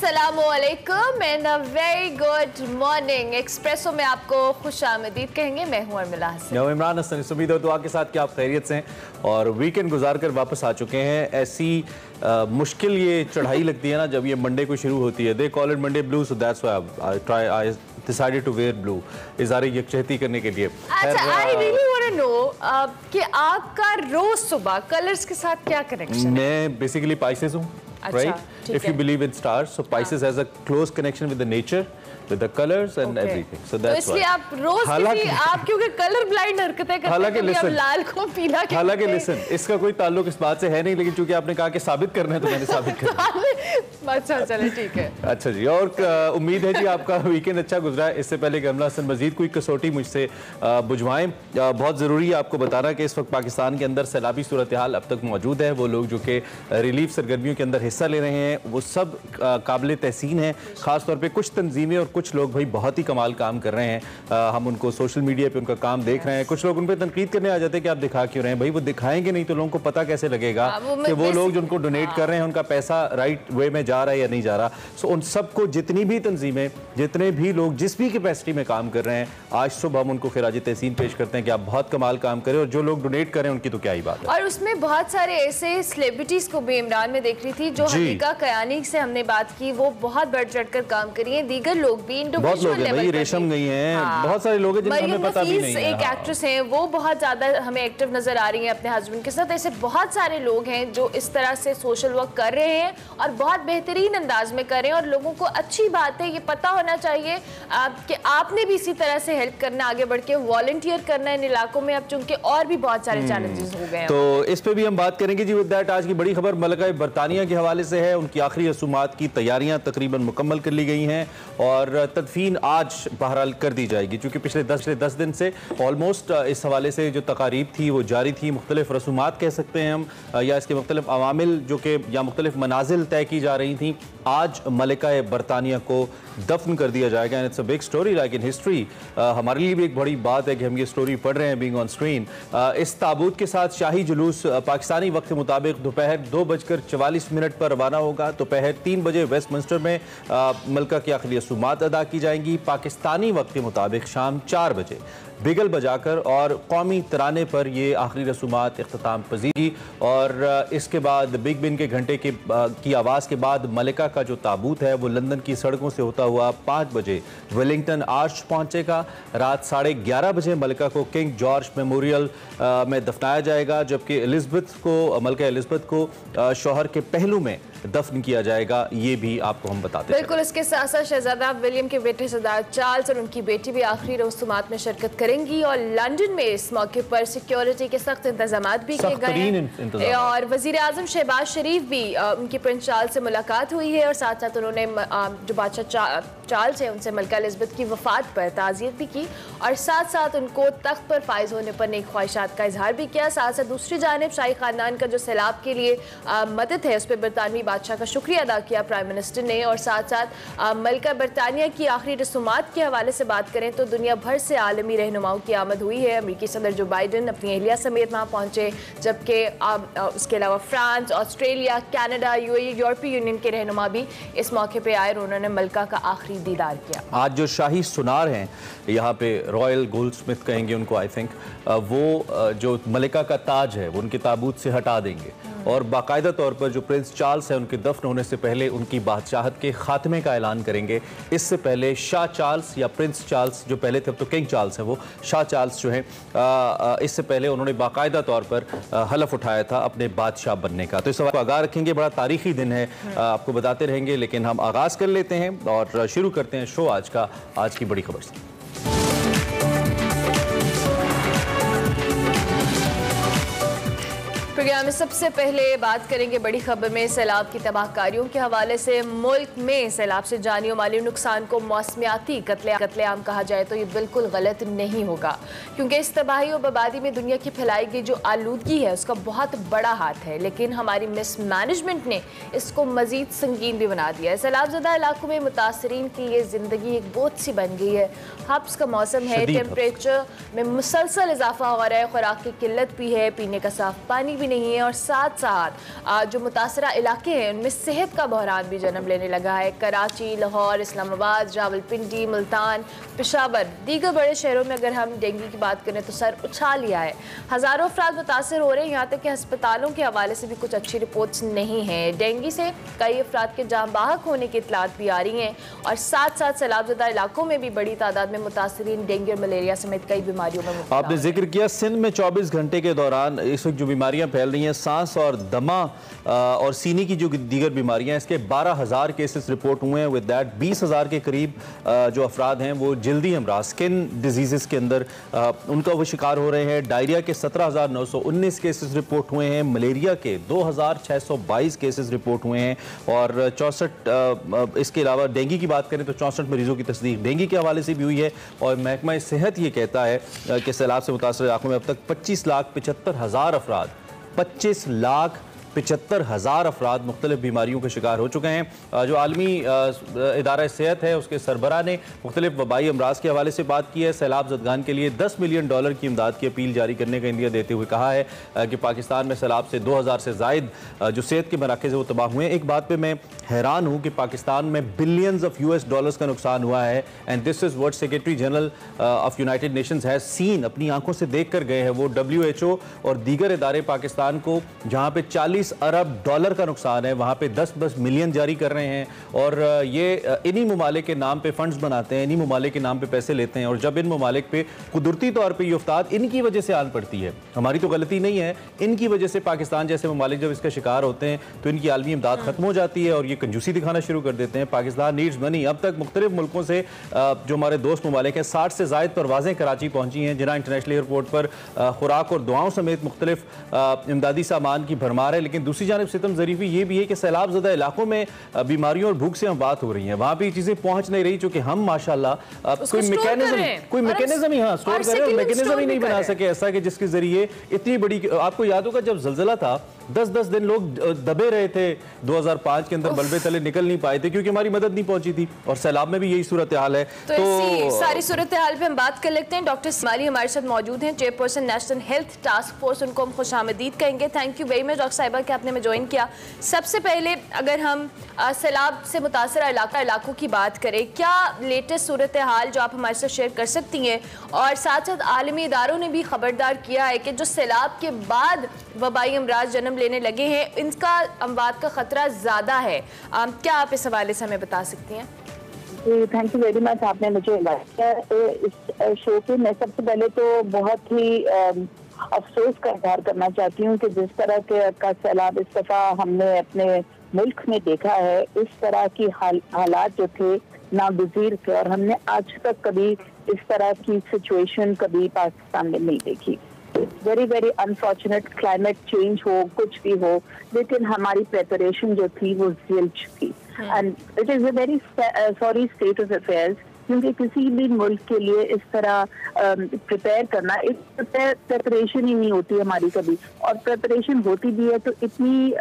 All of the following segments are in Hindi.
अस्सलामुअलैकुम and a very good morning. Expresso में आपको खुश आमदीद कहेंगे। मैं हूं उर्मिला हसन। मैं इमरान हसन। उम्मीद है दुआ के साथ कि आप खैरियत से हैं और वीकेंड गुजार कर वापस आ चुके हैं। ऐसी मुश्किल ये चढ़ाई लगती है ना जब ये मंडे को शुरू होती है। They call it Monday blue, so that's why I decided to wear blue इज़हार यकजहती करने के लिए। अच्छा, I really want to know कि आपका रोज सुबह कलर्स के साथ क्या कनेक्शन है? मैं बेसिकली पाइसेस हूँ, right? If you believe in stars, so Pisces has a close connection with the nature, with the colors and everything. So that's इसलिए आप रोज आप क्योंकि कलर ब्लाइंड हरकतें करते हैं, आप लाल को पीला कहते हैं। हालांकि लिसन, इसका कोई ताल्लुक इस बात से है नहीं, लेकिन चूंकि आपने कहा कि साबित करना है तो मैंने साबित कर दिया। अच्छा चले ठीक है। अच्छा जी, और उम्मीद है जी आपका वीकेंड अच्छा गुजरा है। इससे पहले कमला हसन मजीद कोई कसौटी मुझसे बुझवाएं, बहुत ज़रूरी है आपको बताना कि इस वक्त पाकिस्तान के अंदर सैलाबी सूरत हाल अब तक मौजूद है। वो लोग जो कि रिलीफ सरगर्मियों के अंदर हिस्सा ले रहे हैं वो सब काबिल तहसीन है। ख़ासतौर पर कुछ तंजीमें और कुछ लोग भाई बहुत ही कमाल काम कर रहे हैं। हम उनको सोशल मीडिया पे उनका काम देख रहे हैं। कुछ लोग उन पर तनकीद करने आ जाते हैं कि आप दिखा क्यों रहे हैं। भाई वो दिखाएंगे नहीं तो लोगों को पता कैसे लगेगा कि वो लोग जिनको डोनेट कर रहे हैं उनका पैसा राइट वे में जा रहा है या नहीं जा रहा। सो उन सबको जितनी भी तंजीमें, जितने भी लोग जिस भी कैपेसिटी में काम कर रहे हैं, आज सुबह हम उनको खिराज तहसीन पेश करते हैं कि आप बहुत कमाल काम करें। और जो लोग डोनेट कर रहे हैं उनकी तो क्या ही बात है। और उसमें बहुत सारे ऐसे सेलिब्रिटीज को भी इमरान में देख रही थी जो हकीका कयानी से हमने बात की, वो बहुत बढ़ चढ़ कर काम करी है। दीगर लोग भी बहुत लोग हैं भाई, रेशम गई हैं, बहुत सारे लोग हैं जिन्हें हमें पता भी नहीं है। एक एक्ट्रेस हैं, वो बहुत ज्यादा हमें एक्टिव नजर आ रही हैं अपने हस्बैंड के साथ। ऐसे बहुत सारे लोग हैं जो इस तरह से सोशल वर्क कर रहे हैं और बहुत बेहतरीन अंदाज में कर रहे हैं। और लोगों को अच्छी बात है, ये पता होना चाहिए कि आपने भी इसी तरह से हेल्प करना, आगे बढ़ के वॉलंटियर करना है इन इलाकों में। अब चूंकि और भी बहुत सारे चैलेंजेस हो गए हैं, तो इस पे भी हम बात करेंगे जी। विद दैट आज की बड़ी खबर मलका बरतानिया के हवाले से है। उनकी आखिरी रसूमात की तैयारियां तकरीबन मुकम्मल कर ली गई हैं और तदफीन आज बहरहाल कर दी जाएगी, क्योंकि पिछले 10 दिन से ऑलमोस्ट इस हवाले से जो तकारीब थी वो जारी थी। मुख्तलिफ रसूमात कह सकते हैं हम, या इसके मुख्तलिफ अवामिल जो कि या मुख्तलिफ मनाजिल तय की जा रही थी। आज मलिका बरतानिया को दफन कर दिया जाएगा and it's a big story like in history. हमारे लिए भी एक बड़ी बात है कि हम ये स्टोरी पढ़ रहे हैं बीइंग ऑन स्क्रीन। इस ताबूत के साथ शाही जुलूस पाकिस्तानी वक्त के मुताबिक दोपहर 2:44 पर रवाना होगा। दोपहर 3 बजे वेस्टमिंस्टर में मलिका की आखिरी रसूमात अदा की जाएंगी। पाकिस्तानी वक्त के मुताबिक शाम 4 बजे बिगल बजाकर और कौमी तराने पर ये आखिरी रसूमात इख्तिताम पजीरी। और इसके बाद बिग बिन के घंटे की आवाज़ के बाद मलिका का जो ताबूत है वो लंदन की सड़कों से होता हुआ 5 बजे वेलिंगटन आर्च पहुंचेगा। रात 11:30 बजे मलिका को किंग जॉर्ज मेमोरियल में दफनाया जाएगा, जबकि मलिका एलिज़ाबेथ को शौहर के पहलू में दफन किया जाएगा। ये भी आपको हम बताते हैं। बिल्कुल, इसके साथ साथ शहजादा विलियम के बेटे सरदार चार्ल्स और उनकी बेटी भी आखिरी रसूमात में शिरकत करेंगी। और लंदन में इस मौके पर सिक्योरिटी के सख्त इंतजाम भी किए गए हैं। और वजीर आजम शहबाज शरीफ भी उनकी प्रिंस चार्ल्स से मुलाकात हुई है और साथ साथ उन्होंने जो बादशाह चार्ल्स है उनसे मलिका एलिज़ाबेथ की वफात पर ताज़ियत भी की और साथ साथ उनको तख्त पर फायज होने पर नेक ख्वाहिशात का इजहार भी किया। साथ साथ दूसरी जानिब शाही खानदान का जो सैलाब के लिए मदद है उस पर बरतानवी बादशाह का शुक्रिया अदा किया प्राइम मिनिस्टर ने। और साथ साथ मलिका बरतानिया की आखिरी रसूमात के हवाले से बात करें तो दुनिया भर से आलमी रहनुमाओं की आमद हुई है। अमेरिकी सदर जो बाइडन अपनी अहलिया समेत वहाँ पहुँचे, जबकि उसके अलावा फ्रांस, ऑस्ट्रेलिया, कनाडा, यूएई, यूरोपीय यूनियन के रहनुमा भी इस मौके पर आए और उन्होंने मलिका का आखिरी दीदार किया। आज जो शाही सुनार हैं यहाँ पे रॉयल गोल्डस्मिथ कहेंगे उनको, आई थिंक वो जो मलिका का ताज है वो उनके ताबूत से हटा देंगे और बाकायदा तौर पर जो प्रिंस चार्ल्स है उनके दफन होने से पहले उनकी बादशाहत के खात्मे का ऐलान करेंगे। इससे पहले शाह चार्ल्स या प्रिंस चार्ल्स जो पहले थे, अब तो किंग चार्ल्स है, वो शाह चार्ल्स जो हैं इससे पहले उन्होंने बाकायदा तौर पर हलफ उठाया था अपने बादशाह बनने का। तो इस वक्त आगाह रखेंगे, बड़ा तारीखी दिन है, आपको बताते रहेंगे। लेकिन हम आगाज़ कर लेते हैं और शुरू करते हैं शो आज की बड़ी खबर से। प्रोग्राम में सबसे पहले बात करेंगे बड़ी खबर में सैलाब की तबाहकारियों के हवाले से। मुल्क में सैलाब से जानी और माली नुकसान को मौसमियाती कत्लेआम कहा जाए तो ये बिल्कुल गलत नहीं होगा, क्योंकि इस तबाही और बर्बादी में दुनिया की फैलाई गई जो आलूदगी है उसका बहुत बड़ा हाथ है। लेकिन हमारी मिसमैनेजमेंट ने इसको मजीद संगीन भी बना दिया है। सैलाबज़दा इलाकों में मुतासरीन की ये जिंदगी एक बोझ सी बन गई है। हब्स का मौसम है, टेम्परेचर में मुसलसल इजाफा हो रहा है, खुराक की किल्लत भी है, पीने का साफ पानी भी नहीं है और साथ साथ जो मुतासरा इलाके हैं उनमें सेहत का बहरान भी जन्म लेने लगा है। कराची, लाहौर, इस्लामाबाद, रावलपिंडी, मुल्तान, पेशावर, दीगर बड़े शहरों में अगर हम डेंगू की बात करें तो सर उछाल लिया है। हज़ारों अफराद मुतासर हो रहे हैं, यहाँ तक कि अस्पतालों के हवाले से भी कुछ अच्छी रिपोर्ट्स नहीं हैं। डेंगू से कई अफराद के जान बाहक होने की इतलात भी आ रही हैं और साथ साथ सैलाबज़दा इलाकों में भी बड़ी तादाद में मुतासरीन डेंगू और मलेरिया समेत कई बीमारियों में मुब्तला। आपने जिक्र किया सिंध में 24 घंटे के दौरान इस वक्त जो बीमारियां फैल रही हैं, सांस और दमा और सीने की जो दीगर बीमारियां, इसके 12,000 केसेस रिपोर्ट हुए हैं। विद दैट 20,000 के करीब जो अफराद हैं वो जल्दी अमराज, स्किन डिजीज़ के अंदर उनका वो शिकार हो रहे हैं। डायरिया के 17,919 केसेस रिपोर्ट हुए हैं। मलेरिया के 2,622 केसेस रिपोर्ट हुए हैं और 64 इसके अलावा डेंगू की बात करें तो 64 मरीजों की तस्दीक डेंगू के हवाले से भी हुई है। और महकमा सेहत ये कहता है कि सैलाब से मुतासर इलाकों में अब तक 25,75,000 अफराद 25,75,000 अफराद मुख्तलिफ बीमारियों के शिकार हो चुके हैं। जो आलमी इदारा सेहत है उसके सरबराह ने मुख्तलिफ वबाई अमराज के हवाले से बात की है। सैलाब ज़दगान के लिए $10 मिलियन की इमदाद की अपील जारी करने का इंदिया देते हुए कहा है कि पाकिस्तान में सैलाब से 2,000 से ज़ायद जो सेहत के मराकज़ वो तबाह हुए हैं। एक बात पर मैं हैरान हूँ कि पाकिस्तान में बिलियंस ऑफ US का नुकसान हुआ है and this is what secretary general of United Nations has seen, अपनी आंखों से देख कर गए हैं। वो WHO और दीगर इदारे पाकिस्तान को जहाँ पे $40 अरब का नुकसान है वहाँ पे 10 मिलियन जारी कर रहे हैं और ये इन्हीं ममालिक के नाम पे फंड्स बनाते हैं, इन्हीं ममालिक के नाम पे पैसे लेते हैं और जब इन ममालिक पे कुदरती तौर पे ये अफ्ताद इनकी वजह से आन पड़ती है, हमारी तो गलती नहीं है, इनकी वजह से पाकिस्तान जैसे ममालिक जब इसका शिकार होते हैं तो इनकी आलमी इमदाद खत्म हो जाती है और ये कंजूसी दिखाना शुरू कर देते हैं। Pakistan needs money. अब तक मुख्तलिफ मुल्कों से जो हमारे दोस्त ममालिक हैं 60 से ज़ायद परवाज़ें कराची पहुँची हैं। जिन्ना इंटरनेशनल एयरपोर्ट पर खुराक और दुआओं समेत मुख्तलिफ इमदादी सामान की भरमार है। लेकिन दूसरी जानिब सितम ज़रीफ़ी ये भी है कि सैलाब ज़दा इलाकों में बीमारियों और भूख से हम बात हो रही हैं, वहाँ भी चीज़ें पहुँच नहीं रही चूँकि हम माशाल्लाह कोई मैकेनिज्म ही स्टोर करें और मैकेनिज्म ही नहीं बना सके ऐसा कि जिसके ज़रिए इतनी बड़ी, आपको याद होगा जब ज़लज़ला था 10-10 दिन लोग दबे रहे थे 2005 के अंदर, बल्बे तले निकल नहीं पाए थे क्योंकि हमारी मदद नहीं पहुंची थी और सैलाब में भी यही सूरत हाल है। तो सारी सूरत हाल पे हम बात कर लेते हैं। डॉक्टर इस्माइली हमारे साथ मौजूद हैं, chairperson national health task force, उनको हम खुशामदीद कहेंगे। Thank you very much doctor साहिबा कि आपने हमें ज्वाइन किया। सबसे पहले अगर हम सैलाब से मुतासर इलाकों की बात करें, क्या लेटेस्ट सूरत हाल जो आप हमारे साथ शेयर कर सकती हैं? और साथ साथ आलमी इदारों ने भी खबरदार किया है कि जो सैलाब के बाद वबाई अमराज जन्म लेने लगे हैं इनका अमवात का खतरा ज़्यादा है। क्या आप इस हवाले से हमें बता सकती हैं? थैंक यू वेरी मच, आपने मुझे इनवाइट किया इस शो पे। मैं सबसे पहले तो बहुत ही अफसोस का इजहार करना चाहती हूँ कि जिस तरह का सैलाब इस दफ़ा हमने अपने मुल्क में देखा है, इस तरह की हालात जो थे नागुज़ीर थे और हमने आज तक कभी इस तरह की सिचुएशन कभी पाकिस्तान में नहीं देखी। Very very unfortunate, climate change हो, कुछ भी हो, लेकिन हमारी प्रिपरेशन जो थी वो ज़िल्च थी and it is a very sorry state of affairs, क्योंकि किसी भी मुल्क के लिए इस तरह प्रिपेयर करना, एक प्रिपरेशन ही नहीं होती हमारी कभी, और प्रिपरेशन होती भी है तो इतनी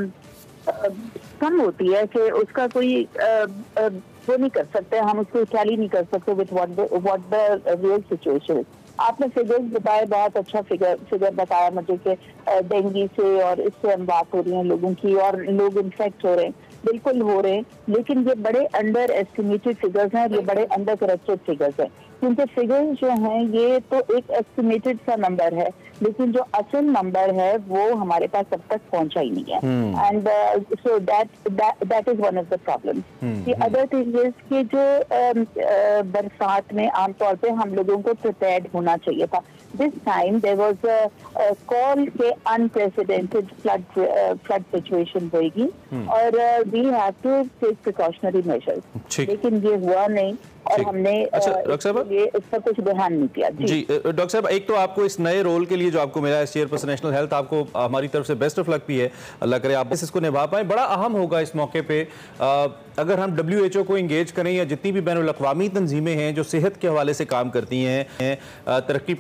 कम होती है कि उसका कोई वो नहीं कर सकते, हम उसको ख्याल ही नहीं कर सकते with what the real situation. आपने फिगर्स बताए, बहुत अच्छा फिगर बताया मुझे कि डेंगू से और इससे हम बात हो रही है लोगों की और लोग इन्फेक्ट हो रहे हैं, बिल्कुल हो रहे हैं, लेकिन ये बड़े अंडर एस्टिमेटेड फिगर्स हैं, ये बड़े अंडर करेक्टेड फिगर्स हैं, क्योंकि फिगर्स जो हैं ये तो एक एस्टिमेटेड सा नंबर है, लेकिन जो असल नंबर है वो हमारे पास अब तक पहुंचा ही नहीं है। And so that is one of the problems. The other thing is कि जो बरसात में आमतौर पे हम लोगों को प्रिपेयर्ड होना चाहिए था। This time there was a call के अनप्रेसिडेंटेड फ्लड सिचुएशन होगी और we have to take precautionary measures, लेकिन ये हुआ नहीं और हमने ये इसका कुछ ध्यान नहीं किया। जी डॉक्टर साहब, एक तो आपको इस नए रोल के लिए जो आपको मिला है चेयरपर्सन नेशनल हेल्थ, आपको हमारी तरफ से बेस्ट ऑफ लक भी है, अल्लाह करे आप इसको निभा पाएं। बड़ा अहम होगा इस मौके पे अगर हम WHO को इंगेज करें या जितनी भी बैनुल अक़वामी तंजीमें हैं जो सेहत के हवाले से काम करती हैं, तरक्की पजीर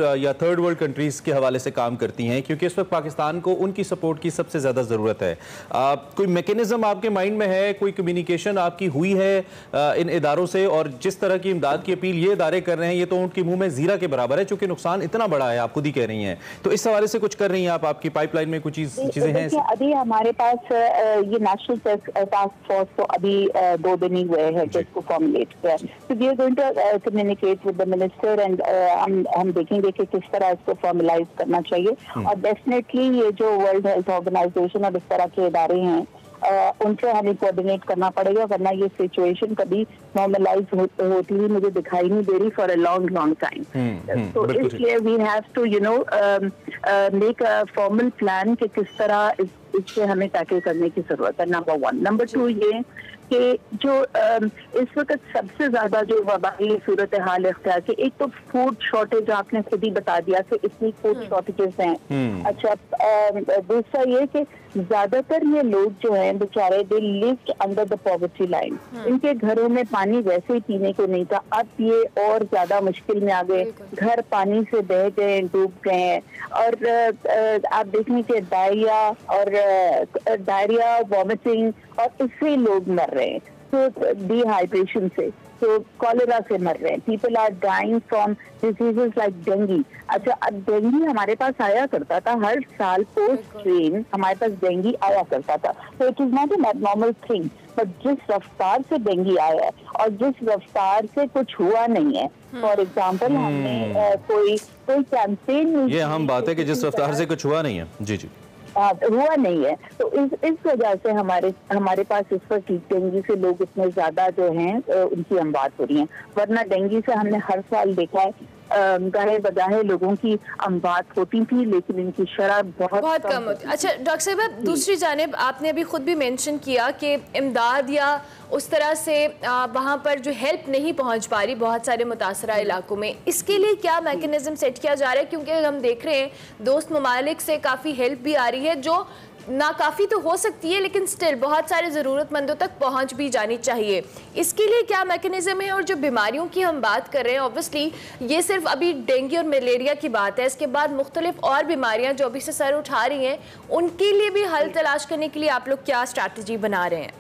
या थर्ड वर्ल्ड कंट्रीज़ के हवाले से काम करती हैं, क्योंकि इस वक्त पाकिस्तान को उनकी सपोर्ट की सबसे ज़्यादा ज़रूरत है। कोई मैकेनिज़्म आपके माइंड में है, कोई कम्युनिकेशन आपकी हुई है इन इदारों से? और जिस तरह की इमदाद की अपील ये इदारे कर रहे हैं, ये तो उनके मुंह में ज़ीरा के बराबर है, चूँकि नुकसान इतना बड़ा है, आप खुद ही कह रही हैं। तो इस हवाले से कुछ कर रही हैं आप? आपकी पाइपलाइन में कुछ चीज़ें हैं? अभी हमारे पास ये नेशनल टास्क फोर्स तो अभी 2 दिन ही हुए हैं कि इसको फॉर्मुलेट किया। तो we are going to communicate with the minister and हम देखेंगे कि किस तरह इसको फॉर्मुलाइज करना चाहिए। और डेफिनेटली ये जो वर्ल्ड हेल्थ ऑर्गेनाइजेशन और इस तरह के इदारे हैं उनसे हमें कोऑर्डिनेट करना पड़ेगा, वरना ये सिचुएशन कभी नॉर्मलाइज होती हुई मुझे दिखाई नहीं दे रही फॉर अ लॉन्ग टाइम। तो इसलिए we have to make a formal plan कि किस तरह इससे हमें टैकल करने की जरूरत है, नंबर 1। नंबर 2 ये कि जो इस वक्त सबसे ज्यादा जो वबाई सूरत हाल इख्तियार की, एक तो फूड शॉर्टेज आपने खुद ही बता दिया कि इतनी फूड शॉर्टेजेस हैं। अच्छा, दूसरा ये कि ज्यादातर ये लोग जो हैं बेचारे they lived under the poverty line, इनके घरों में पानी वैसे ही पीने को नहीं था, अब ये और ज्यादा मुश्किल में आ गए, घर पानी से बह गए, डूब गए हैं। और आप देखें कि डायरिया, वॉमिटिंग और इससे लोग मर रहे हैं, तो डिहाइड्रेशन से, तो कॉलेरा से मर रहे हैं। People are dying from diseases like dengue. अच्छा, अब डेंगू हमारे पास आया करता था हर साल, पोस्ट ट्रेन हमारे पास डेंगू आया करता था, तो it is not an abnormal thing. But जिस रफ्तार से डेंगू आया है और जिस रफ्तार से कुछ हुआ नहीं है, फॉर एग्जाम्पल हमने कोई कैंपेन, ये अहम बात है कि जिस रफ्तार से कुछ हुआ नहीं है, जी जी हुआ नहीं है, तो इस वजह से हमारे पास इस वक्त डेंगू से लोग इतने ज्यादा जो हैं उनकी अमवात हो रही हैं। वरना डेंगू से हमने हर साल देखा है गाहे बगाहे लोगों की अमवात होती थी, लेकिन इनकी शरह बहुत कम होती। अच्छा डॉक्टर साहब, दूसरी जानिब आपने अभी खुद भी मेंशन किया कि इमदाद या उस तरह से वहाँ पर जो हेल्प नहीं पहुँच पा रही बहुत सारे मुतासरा इलाकों में, इसके लिए क्या मैकेनिज्म सेट किया जा रहा है? क्योंकि हम देख रहे हैं दोस्त ममालिक से काफ़ी हेल्प भी आ रही है, जो नाकाफ़ी तो हो सकती है लेकिन स्टिल बहुत सारे ज़रूरतमंदों तक पहुंच भी जानी चाहिए। इसके लिए क्या मैकेनिज्म है? और जो बीमारियों की हम बात कर रहे हैं, ऑब्वियसली ये सिर्फ अभी डेंगू और मलेरिया की बात है, इसके बाद मुख्तलिफ और बीमारियां जो अभी से सर उठा रही हैं, उनके लिए भी हल तलाश करने के लिए आप लोग क्या स्ट्रैटेजी बना रहे हैं?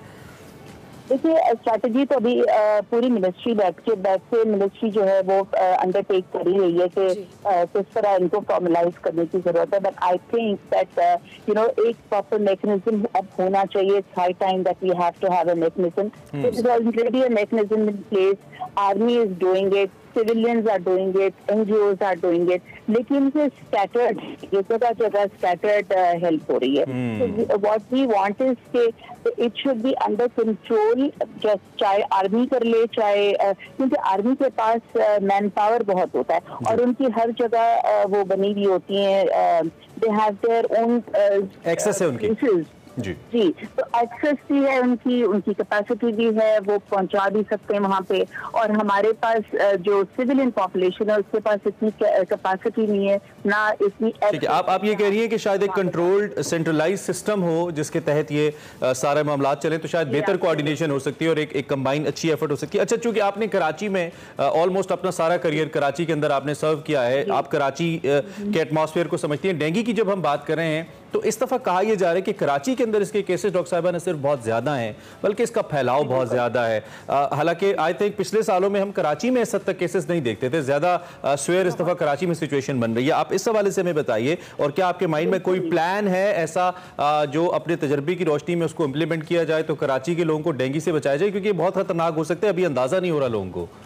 देखिए, स्ट्रैटेजी तो अभी पूरी मिनिस्ट्री बैठ के मिनिस्ट्री जो है वो अंडरटेक कर ही रही है कि किस तरह इनको फॉर्मलाइज करने की जरूरत है। बट आई थिंक दैट एक प्रॉपर मैकेनिज्म अब होना चाहिए। It's high time that we have to have a mechanism. It is already a mechanism in place, army is doing it, civilians are doing it, NGOs are doing it, लेकिन ये scattered, ये जगह scattered help हो रही है। So what we want is कि it should be under control, चाहे आर्मी कर ले, चाहे क्योंकि आर्मी के पास मैन पावर बहुत होता है और उनकी हर जगह वो बनी हुई होती है, they have their own access है उनकी जी, तो एक्सेस भी है, उनकी कैपेसिटी भी है, वो पहुंचा भी सकते हैं वहाँ पे। और हमारे पास जो सिविलियन पॉपुलेशन है उसके पास इतनी कैपेसिटी नहीं है, ना इतनी। ठीक है, आप ये कह रही हैं कि शायद एक कंट्रोल्ड सेंट्रलाइज सिस्टम हो जिसके तहत ये सारे मामला चले, तो शायद बेहतर कोऑर्डिनेशन हो सकती है और एक कंबाइन अच्छी एफर्ट हो सकती है। अच्छा, चूंकि आपने कराची में ऑलमोस्ट अपना सारा करियर कराची के अंदर आपने सर्व किया है, आप कराची के एटमॉस्फेयर को समझती हैं। डेंगू की जब हम बात कर रहे हैं तो इस दफ़ा कहा यह जा रहा है कि कराची के अंदर इसके केसेस डॉक्टर साहिबा न सिर्फ बहुत ज़्यादा हैं बल्कि इसका फैलाव बहुत ज़्यादा है। हालांकि आई थिंक पिछले सालों में हम कराची में इस हद तक केसेस नहीं देखते थे, ज़्यादा स्वेयर इस दफ़ा कराची में सिचुएशन बन रही है। आप इस हवाले से हमें बताइए, और क्या आपके माइंड में कोई प्लान है ऐसा जो अपने तजर्बे की रोशनी में उसको इम्प्लीमेंट किया जाए तो कराची के लोगों को डेंगू से बचाया जाए, क्योंकि बहुत खतरनाक हो सकते हैं, अभी अंदाज़ा नहीं हो रहा लोगों को।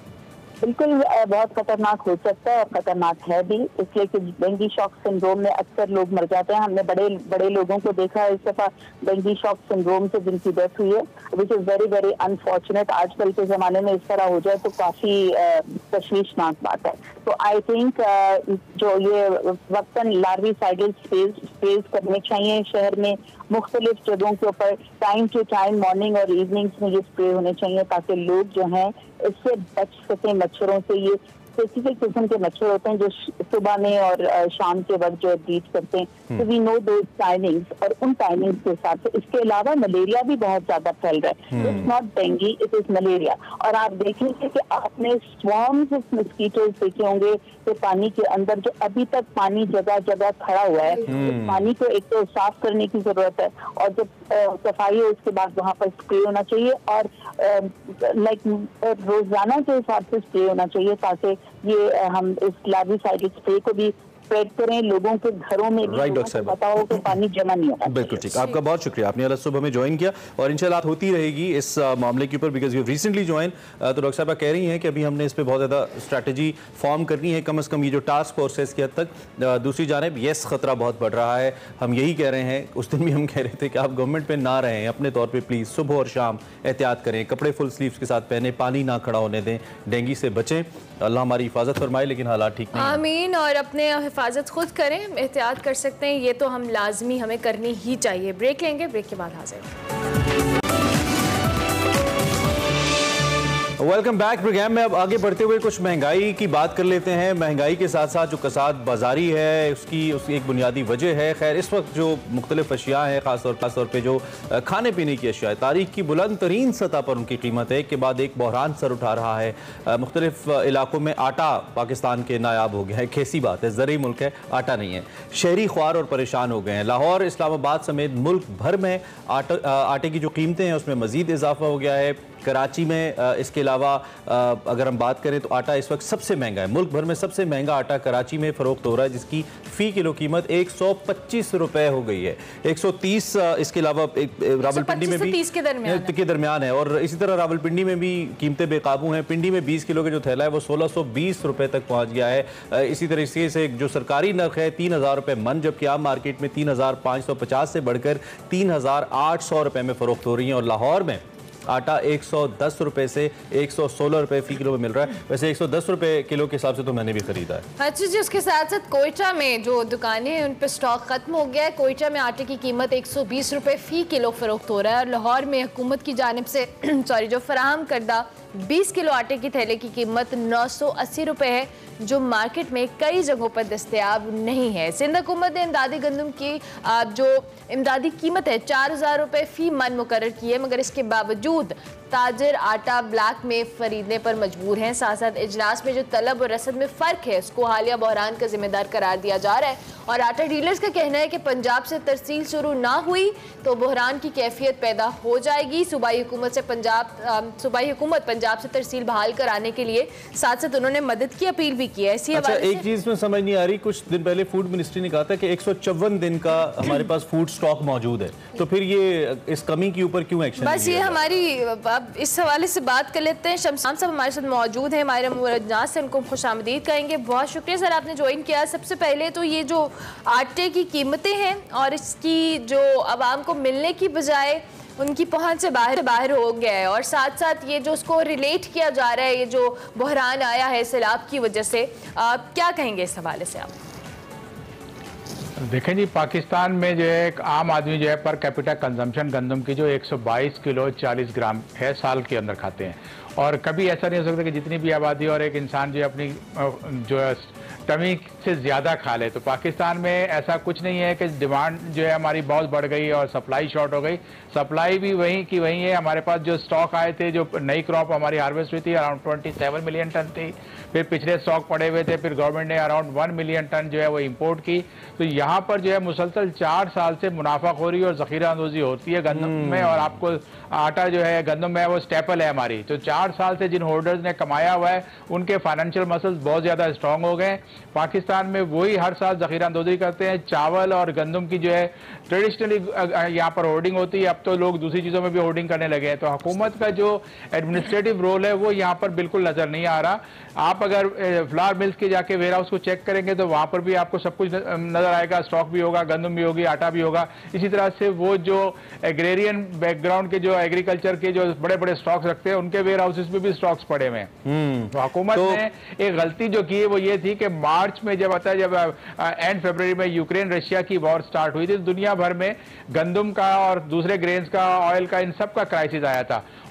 बिल्कुल बहुत खतरनाक हो सकता है और खतरनाक है भी, इसलिए कि डेंगू शॉक सिंड्रोम में अक्सर लोग मर जाते हैं। हमने बड़े लोगों को देखा है इस दफा डेंगू शॉक सिंड्रोम से जिनकी डेथ हुई है, which is very very unfortunate. आजकल के जमाने में इस तरह हो जाए तो काफी तशवीशनाक बात है। तो आई थिंक जो ये वक्तन लार्विसाइडल स्प्रेज करने चाहिए शहर में मुख्तलिफ जगहों के ऊपर, टाइम टू टाइम मॉर्निंग और इवनिंग्स में ये स्प्रे होने चाहिए ताकि लोग जो हैं इससे बच सकें, मच्छरों से। ये स्पेसिफिक किस्म के मच्छर होते हैं जो सुबह में और शाम के वक्त जो ब्रीड करते हैं। तो वी नो दो टाइमिंग्स, और उन टाइमिंग्स के हिसाब से इसके अलावा मलेरिया भी बहुत ज्यादा फैल रहा है। It's not dengue, it is malaria. और आप देखेंगे कि आपने स्वॉर्म्स ऑफ मस्कीटोज देखे होंगे कि पानी के अंदर जो अभी तक पानी जगह जगह खड़ा हुआ है, उस पानी को एक तो साफ करने की जरूरत है, और जब सफाई है उसके बाद वहाँ पर स्प्रे होना चाहिए, और लाइक रोजाना के हिसाब से स्प्रे होना चाहिए, ताकि ये हम इस लार्विसाइडिक स्प्रे को भी स्प्रेड करें लोगों के घरों में भी। राइट डॉक्टर साहब, पता हो कि पानी जमा नहीं होगा। बिल्कुल ठीक, आपका बहुत शुक्रिया, आपने अलग सुबह में ज्वाइन किया और इंशाल्लाह होती रहेगी इस मामले के ऊपर, बिकॉज यू रिसेंटली ज्वाइन। तो डॉक्टर साहब कह रही हैं कि अभी हमने इस पर बहुत ज़्यादा स्ट्रैटेजी फॉर्म करनी है, कम से कम ये जो टास्क फोर्स है इसकी हद तक। दूसरी जानिब येस खतरा बहुत बढ़ रहा है, हम यही कह रहे हैं, उस दिन भी हम कह रहे थे कि आप गवर्नमेंट पे ना रहें, अपने तौर पे प्लीज़ सुबह और शाम एहतियात करें, कपड़े फुल स्लीव्स के साथ पहने, पानी ना खड़ा होने दें, डेंगू से बचें, अल्लाह हमारी हिफाजत फरमाए, लेकिन हालात ठीक नहीं। आमीन। और अपने हिफाजत खुद करें, एहतियात कर सकते हैं, ये तो हम लाजमी हमें करनी ही चाहिए। ब्रेक लेंगे, ब्रेक के बाद हाजिर। वेलकम बैक प्रोग्राम में। अब आगे बढ़ते हुए कुछ महंगाई की बात कर लेते हैं। महंगाई के साथ साथ जो कसाद बाजारी है उसकी एक बुनियादी वजह है। खैर इस वक्त जो मुख्तलिफ अशिया हैं, खासतौर पर जो खाने पीने की अशिया, तारीख की बुलंद तरीन सतह पर उनकी कीमत है, एक के बाद एक बहरान सर उठा रहा है। मुख्तलिफ इलाकों में आटा पाकिस्तान के नायाब हो गया है, कैसी बात है, ज़रूरी मुल्क है, आटा नहीं है। शहरी ख्वार और परेशान हो गए हैं। लाहौर, इस्लामाबाद समेत मुल्क भर में आटे की जो कीमतें हैं उसमें मज़ीद इजाफा हो गया है। कराची में इसके अलावा अगर हम बात करें तो आटा इस वक्त सबसे महंगा है, मुल्क भर में सबसे महंगा आटा कराची में फ़रोख्त हो रहा है, जिसकी फ़ी किलो कीमत 125 रुपए हो गई है। 130 इसके अलावा रावलपिंडी में भी के दरमियान है, और इसी तरह रावलपिंडी में भी कीमतें बेकाबू हैं। पिंडी में 20 किलो का जो थैला है वो 1620 रुपए तक पहुँच गया है। इसी तरीके से जो सरकारी नर्ख है 3000 रुपये मन, जबकि आम मार्केट में 3550 से बढ़कर 3800 रुपये में फ़रोख्त हो रही है। और लाहौर में आटा 110 रुपए से 116 रुपए फी किलो में मिल रहा है। वैसे 110 रुपए किलो के हिसाब से तो मैंने भी खरीदा है। अच्छा जी, उसके साथ साथ कोयटा में जो दुकानें हैं उन पर स्टॉक खत्म हो गया है। कोयटा में आटे की कीमत 120 रुपए फी किलो फरोख्त हो रहा है, और लाहौर में हुकूमत की जानिब से जो फराहम करदा 20 किलो आटे की थैले की कीमत 980 रुपए है, जो मार्केट में कई जगहों पर दस्तयाब नहीं है। सिंध हुकूमत ने इमदादी गंदम की जो इमदादी कीमत है 4000 रुपए फी मन मुकर्रर की है, मगर इसके बावजूद ताजर आटा ब्लैक में खरीदने पर मजबूर हैं। साथ साथ इजलास में जो तलब और रसद में फ़र्क है उसको हालिया बहरान का जिम्मेदार करार दिया जा रहा है। और आटा डीलर्स का कहना है कि पंजाब से तरसील शुरू ना हुई तो बहरान की कैफियत पैदा हो जाएगी। सूबाई हुकूमत पंजाब से तरसील बहाल कराने के लिए साथ साथ उन्होंने मदद की अपील भी की है। अच्छा, एक चीज में समझ नहीं आ रही, कुछ दिन पहले फूड मिनिस्ट्री ने कहा था कि 154 दिन का हमारे पास फूड स्टॉक मौजूद है, तो फिर ये इस कमी के ऊपर क्यों एक्शन? बस ये हमारी, अब इस हवाले से बात कर लेते हैं। शमशान साहब हमारे साथ मौजूद हैं, हमारे मुरज्जात से उनको खुशामदीद कहेंगे। बहुत शुक्रिया सर, आपने ज्वाइन किया। सबसे पहले तो ये जो आटे की कीमतें हैं और इसकी जो आवाम को मिलने की बजाय उनकी पहुंच से बाहर हो गया है, और साथ साथ ये जो उसको रिलेट किया जा रहा है, ये जो बहरान आया है सैलाब की वजह से, क्या कहेंगे इस हवाले से आप? देखें जी, पाकिस्तान में जो है एक आम आदमी जो है पर कैपिटा कंजम्पशन गंदम की जो 122 किलो 40 ग्राम है साल के अंदर खाते हैं, और कभी ऐसा नहीं हो सकता कि जितनी भी आबादी और एक इंसान जो है अपनी जो है टमी से ज़्यादा खा ले। तो पाकिस्तान में ऐसा कुछ नहीं है कि डिमांड जो है हमारी बहुत बढ़ गई और सप्लाई शॉर्ट हो गई। सप्लाई भी वहीं की वहीं है। हमारे पास जो स्टॉक आए थे, जो नई क्रॉप हमारी हार्वेस्ट हुई थी अराउंड 27 मिलियन टन थी, फिर पिछले स्टॉक पड़े हुए थे, फिर गवर्नमेंट ने अराउंड 1 मिलियन टन जो है वो इम्पोर्ट की। तो यहाँ पर जो है मुसलसल 4 साल से मुनाफाखोरी और ज़ख़ीरा अंदोज़ी होती है गंदम में, और आपको आटा जो है गंदम में वो स्टेपल है हमारी। तो 4 साल से जिन होल्डर्स ने कमाया हुआ है उनके फाइनेंशियल मसल्स बहुत ज़्यादा स्ट्रॉन्ग हो गए। पाकिस्तान में वही हर साल ज़ख़ीरा अंदोज़ी करते हैं। चावल और गंदम की जो है ट्रेडिशनली यहाँ पर होर्डिंग होती है, अब तो लोग दूसरी चीज़ों में भी होर्डिंग करने लगे हैं। तो हुकूमत का जो एडमिनिस्ट्रेटिव रोल है वो यहाँ पर बिल्कुल नज़र नहीं आ रहा। आप अगर फ्लावर मिल्स के जाके वेयर हाउस को चेक करेंगे तो वहाँ पर भी आपको सब कुछ नज़र आएगा, स्टॉक भी होगा, गंदम भी होगी, आटा भी होगा। इसी तरह से वो जो एग्रेरियन बैकग्राउंड के जो एग्रीकल्चर के जो बड़े बड़े स्टॉक्स रखते हैं उनके वेयर हाउसेस में भी स्टॉक्स पड़े हुए हैं। तो हुकूमत ने एक गलती जो की है वो ये थी कि मार्च में जब एंड फरवरी में यूक्रेन रशिया की वॉर स्टार्ट हुई थी, दुनिया भर में गंदम का और दूसरे ग्रेन्स का, ऑयल का, इन सब का क्राइसिस आया था।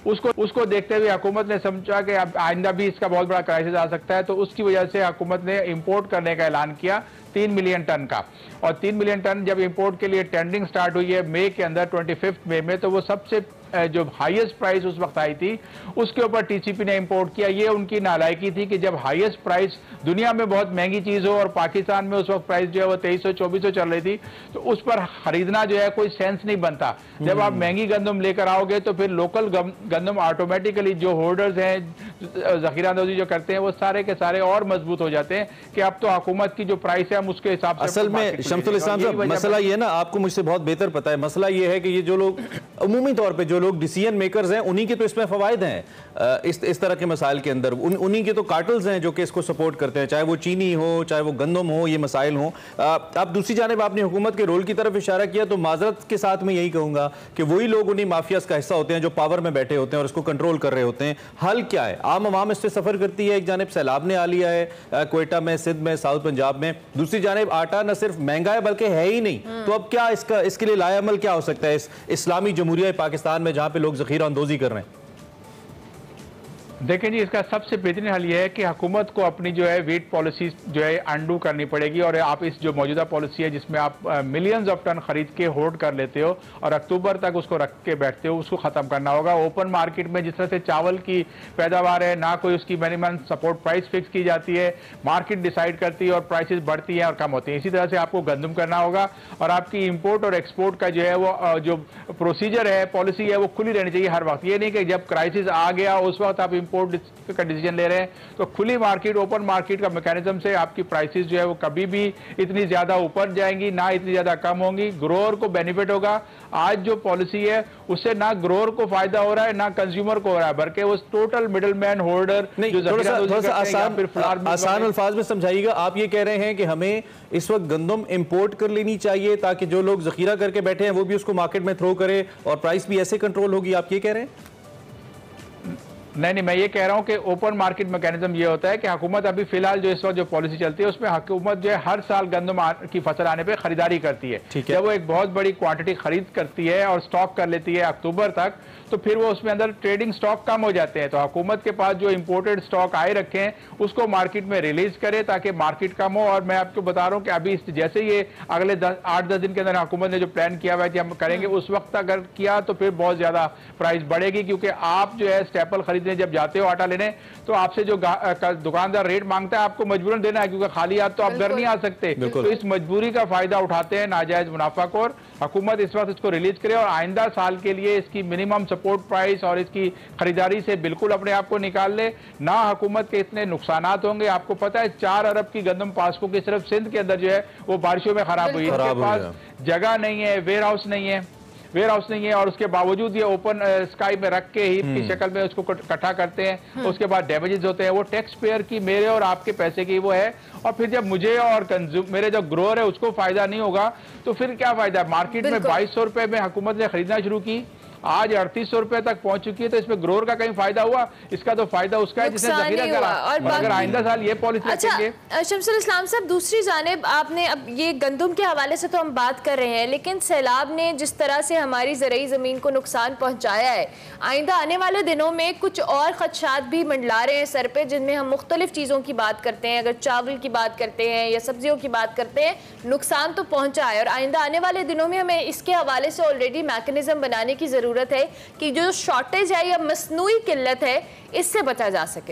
उसको देखते हुए हुकूमत ने समझा कि अब आइंदा भी इसका बहुत बड़ा क्राइसिस आ सकता है, तो उसकी वजह से हुकूमत ने इंपोर्ट करने का ऐलान किया 3 मिलियन टन का। और 3 मिलियन टन जब इंपोर्ट के लिए टेंडरिंग स्टार्ट हुई है मई के अंदर 25 मई में, तो वो सबसे जो हाईएस्ट प्राइस उस वक्त आई थी उसके ऊपर टीसीपी ने इंपोर्ट किया। ये उनकी नालायकी थी कि जब हाईएस्ट प्राइस दुनिया में बहुत महंगी चीज हो और पाकिस्तान में उस वक्त प्राइस जो है वो 2300-2400 चल रही थी, तो उस पर खरीदना जो है कोई सेंस नहीं बनता। जब आप महंगी गंदम लेकर आओगे तो फिर लोकल गंदम ऑटोमेटिकली जो होल्डर्स हैं जखीरा अंदोजी जो करते हैं वो सारे के सारे और मजबूत हो जाते हैं कि अब तो हुकूमत की जो प्राइस है हम उसके हिसाब से। असल में शम्सुल इस्लाम साहब मसला ये है ना, आपको मुझसे बहुत बेहतर पता है, मसला ये है कि ये जो लोग अमूमी तौर पे जो लोग डिसीजन मेकर्स हैं उन्हीं के तो इसमें फवायद हैं इस तरह के मसाइल के अंदर, उन्हीं के तो कार्टल्स हैं जो कि इसको सपोर्ट करते हैं, चाहे वो चीनी हो चाहे वो गंदम हो, ये मसाइल हो। अब दूसरी जानिब आपने हुकूमत के रोल की तरफ इशारा किया, तो माजरत के साथ मैं यही कहूंगा कि वही लोग उन्हीं माफियाज का हिस्सा होते हैं जो पावर में बैठे होते हैं और इसको कंट्रोल कर रहे होते हैं। हल क्या है? आम आवाम इससे सफर करती है, एक जानिब सैलाब ने आ लिया है क्वेटा में, सिंध में, साउथ पंजाब में, दूसरी जानिब आटा न सिर्फ महंगा है बल्कि है ही नहीं। तो अब क्या इसके लिए लायामल क्या हो सकता है इस इस्लामी जमहूरिया पाकिस्तान में जहां पे लोग ज़खीरा अंदोजी कर रहे हैं? देखें जी, इसका सबसे बेहतरीन हल यह है कि हुकूमत को अपनी जो है वीट पॉलिसी जो है अंडू करनी पड़ेगी, और आप इस जो मौजूदा पॉलिसी है जिसमें आप मिलियंस ऑफ टन खरीद के होल्ड कर लेते हो और अक्टूबर तक उसको रख के बैठते हो, उसको ख़त्म करना होगा। ओपन मार्केट में जिस तरह से चावल की पैदावार है, ना कोई उसकी मिनिमम सपोर्ट प्राइस फिक्स की जाती है, मार्केट डिसाइड करती है और प्राइसेस बढ़ती हैं और कम होती हैं। इसी तरह से आपको गंदम करना होगा और आपकी इम्पोर्ट और एक्सपोर्ट का जो है वो जो प्रोसीजर है, पॉलिसी है, वो खुली रहनी चाहिए हर वक्त। ये नहीं कि जब क्राइसिस आ गया उस वक्त आप इंपोर्ट का डिसीजन ले रहे हैं। तो खुली मार्केट, ओपन मार्केट का मैकेनिज्म से आपकी प्राइसेस जो है वो कभी भी इतनी ज्यादा ऊपर जाएंगी ना इतनी ज्यादा कम होंगी। ग्रोअर को बेनिफिट होगा। आज जो पॉलिसी है उससे ना ग्रोअर को फायदा हो रहा है ना कंज्यूमर को हो रहा है, बल्कि वो टोटल मिडल मैन होल्डर आसान अल्फाज में समझाइएगा। आप ये कह रहे हैं कि हमें इस वक्त गंदम इंपोर्ट कर लेनी चाहिए ताकि जो लोग जखीरा करके बैठे हैं वो भी उसको मार्केट में थ्रो करे और प्राइस भी ऐसे कंट्रोल होगी, आप ये कह रहे हैं? नहीं, मैं ये कह रहा हूं कि ओपन मार्केट मैकेनिज्म ये होता है कि हुकूमत अभी फिलहाल जो इस वक्त जो पॉलिसी चलती है उसमें हुकूमत जो है हर साल गंदम की फसल आने पे खरीदारी करती है। जब वो एक बहुत बड़ी क्वांटिटी खरीद करती है और स्टॉक कर लेती है अक्टूबर तक, तो फिर वो उसमें अंदर ट्रेडिंग स्टॉक कम हो जाते हैं। तो हुकूमत के पास जो इंपोर्टेड स्टॉक आए रखे हैं उसको मार्केट में रिलीज करे ताकि मार्केट कम हो। और मैं आपको बता रहा हूँ कि अभी जैसे ये अगले 8-10 दिन के अंदर हुकूमत ने जो प्लान किया हुआ है कि हम करेंगे, उस वक्त अगर किया तो फिर बहुत ज्यादा प्राइस बढ़ेगी, क्योंकि आप जो है स्टेपल खरीदने जब जाते हो आटा लेने, तो आपसे जो दुकानदार रेट मांगता है आपको मजबूरन देना है, क्योंकि खाली हाथ तो आप घर नहीं आ सकते। तो इस मजबूरी का फायदा उठाते हैं नाजायज मुनाफाखोर। हुकूमत इस वक्त इसको रिलीज करे और आइंदा साल के लिए इसकी मिनिमम सपोर्ट प्राइस और इसकी खरीदारी से बिल्कुल अपने आप को निकाल ले। ना हुकूमत के इतने नुकसानात होंगे। आपको पता है 4 अरब की गंदम पास्को की सिर्फ सिंध के अंदर जो है वो बारिशों में खराब हुई है। उसके पास जगह नहीं है, वेयर हाउस नहीं है और उसके बावजूद ये ओपन स्काई में रख के हीप की शक्ल में उसको इकट्ठा करते हैं। उसके बाद डैमेजेस होते हैं, वो टैक्स पेयर की, मेरे और आपके पैसे की वो है। और फिर जब मुझे और मेरे जो ग्रोअर है उसको फायदा नहीं होगा तो फिर क्या फायदा? मार्केट में 2200 रुपए में हुकूमत ने खरीदना शुरू की, आज 3800 रुपए तक पहुंच चुकी है, तो इसमें ग्रोअर का कहीं फायदा हुआ? इसका तो फायदा उसका है जिसने जखीरा करा। और अगर आइंदा साल ये पॉलिसी रखेंगे। शम्सुल इस्लाम साहब, दूसरी जानिब आपने अब ये गंदम के हवाले से तो हम बात कर रहे हैं, लेकिन सैलाब ने जिस तरह से हमारी ज़रूरी ज़मीन को नुकसान पहुंचाया है, आइंदा आने वाले दिनों में कुछ और खदशात भी मंडला रहे हैं सर पे, जिनमें हम मुख्तलिफ चीज़ों की बात करते हैं। अगर चावल की बात करते हैं या सब्जियों की बात करते हैं, नुकसान तो पहुंचा है और आइंदा आने वाले दिनों में हमें इसके हवाले से ऑलरेडी मैकेनिज्म बनाने की ज़रूरत है कि जो शॉर्टेज है या मसनूई किल्लत है इससे बचा जा सके।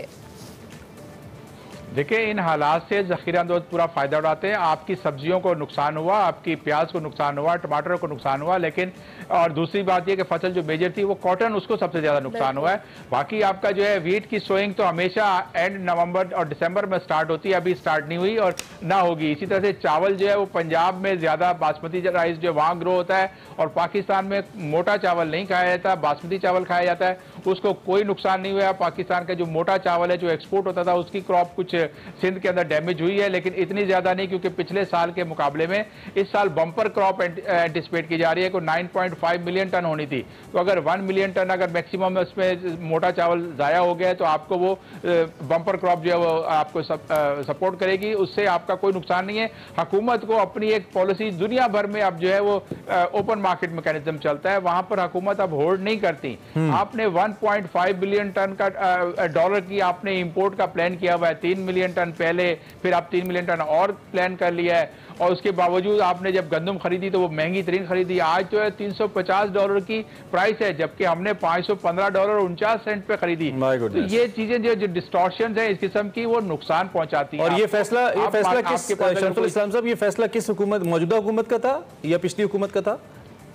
देखिए, इन हालात से जखीरा अंदोज पूरा फायदा उठाते हैं। आपकी सब्जियों को नुकसान हुआ, आपकी प्याज को नुकसान हुआ, टमाटर को नुकसान हुआ, लेकिन और दूसरी बात यह कि फसल जो मेजर थी वो कॉटन, उसको सबसे ज्यादा नुकसान हुआ है। बाकी आपका जो है वीट की सोइंग तो हमेशा एंड नवंबर और दिसंबर में स्टार्ट होती है, अभी स्टार्ट नहीं हुई और ना होगी। इसी तरह से चावल जो है वो पंजाब में ज्यादा बासमती राइस जो वहाँ ग्रो होता है और पाकिस्तान में मोटा चावल नहीं खाया जाता, बासमती चावल खाया जाता है, उसको कोई नुकसान नहीं हुआ। पाकिस्तान का जो मोटा चावल है जो एक्सपोर्ट होता था उसकी क्रॉप कुछ सिंध के अंदर डैमेज हुई है, लेकिन इतनी ज्यादा नहीं, क्योंकि पिछले साल के मुकाबले में इस साल बम्पर क्रॉप एंटिसिपेट की जा रही है को 9.5 मिलियन टन होनी थी। तो अगर 1 मिलियन टन अगर मैक्सिमम उसमें मोटा चावल जाया हो गया है तो आपको वो बम्पर क्रॉप जो है वो आपको सपोर्ट करेगी, उससे आपका कोई नुकसान नहीं है। हुकूमत को अपनी एक पॉलिसी दुनिया भर में अब जो है वो ओपन मार्केट मैकेनिज्म चलता है, वहां पर हुकूमत अब होल्ड नहीं करती। आपने 1 1.5 बिलियन टन का डॉलर की आपने इंपोर्ट का प्लान किया हुआ है, 3 मिलियन टन पहले, फिर आप 3 मिलियन टन और प्लान कर लिया है, और उसके बावजूद आपने जब गंदम खरीदी तो वो महंगी तरीन खरीदी। आज जो है $350 की प्राइस है, जबकि हमने $515.49 पे खरीदी। तो ये चीजें जो डिस्टॉर्शन है इस किस्म की, वो नुकसान पहुंचाती है। और ये फैसला किस, शरफुल इस्लाम साहब, ये फैसला किस हुकूमत, मौजूदा हुकूमत का था या पिछली हुकूमत का था?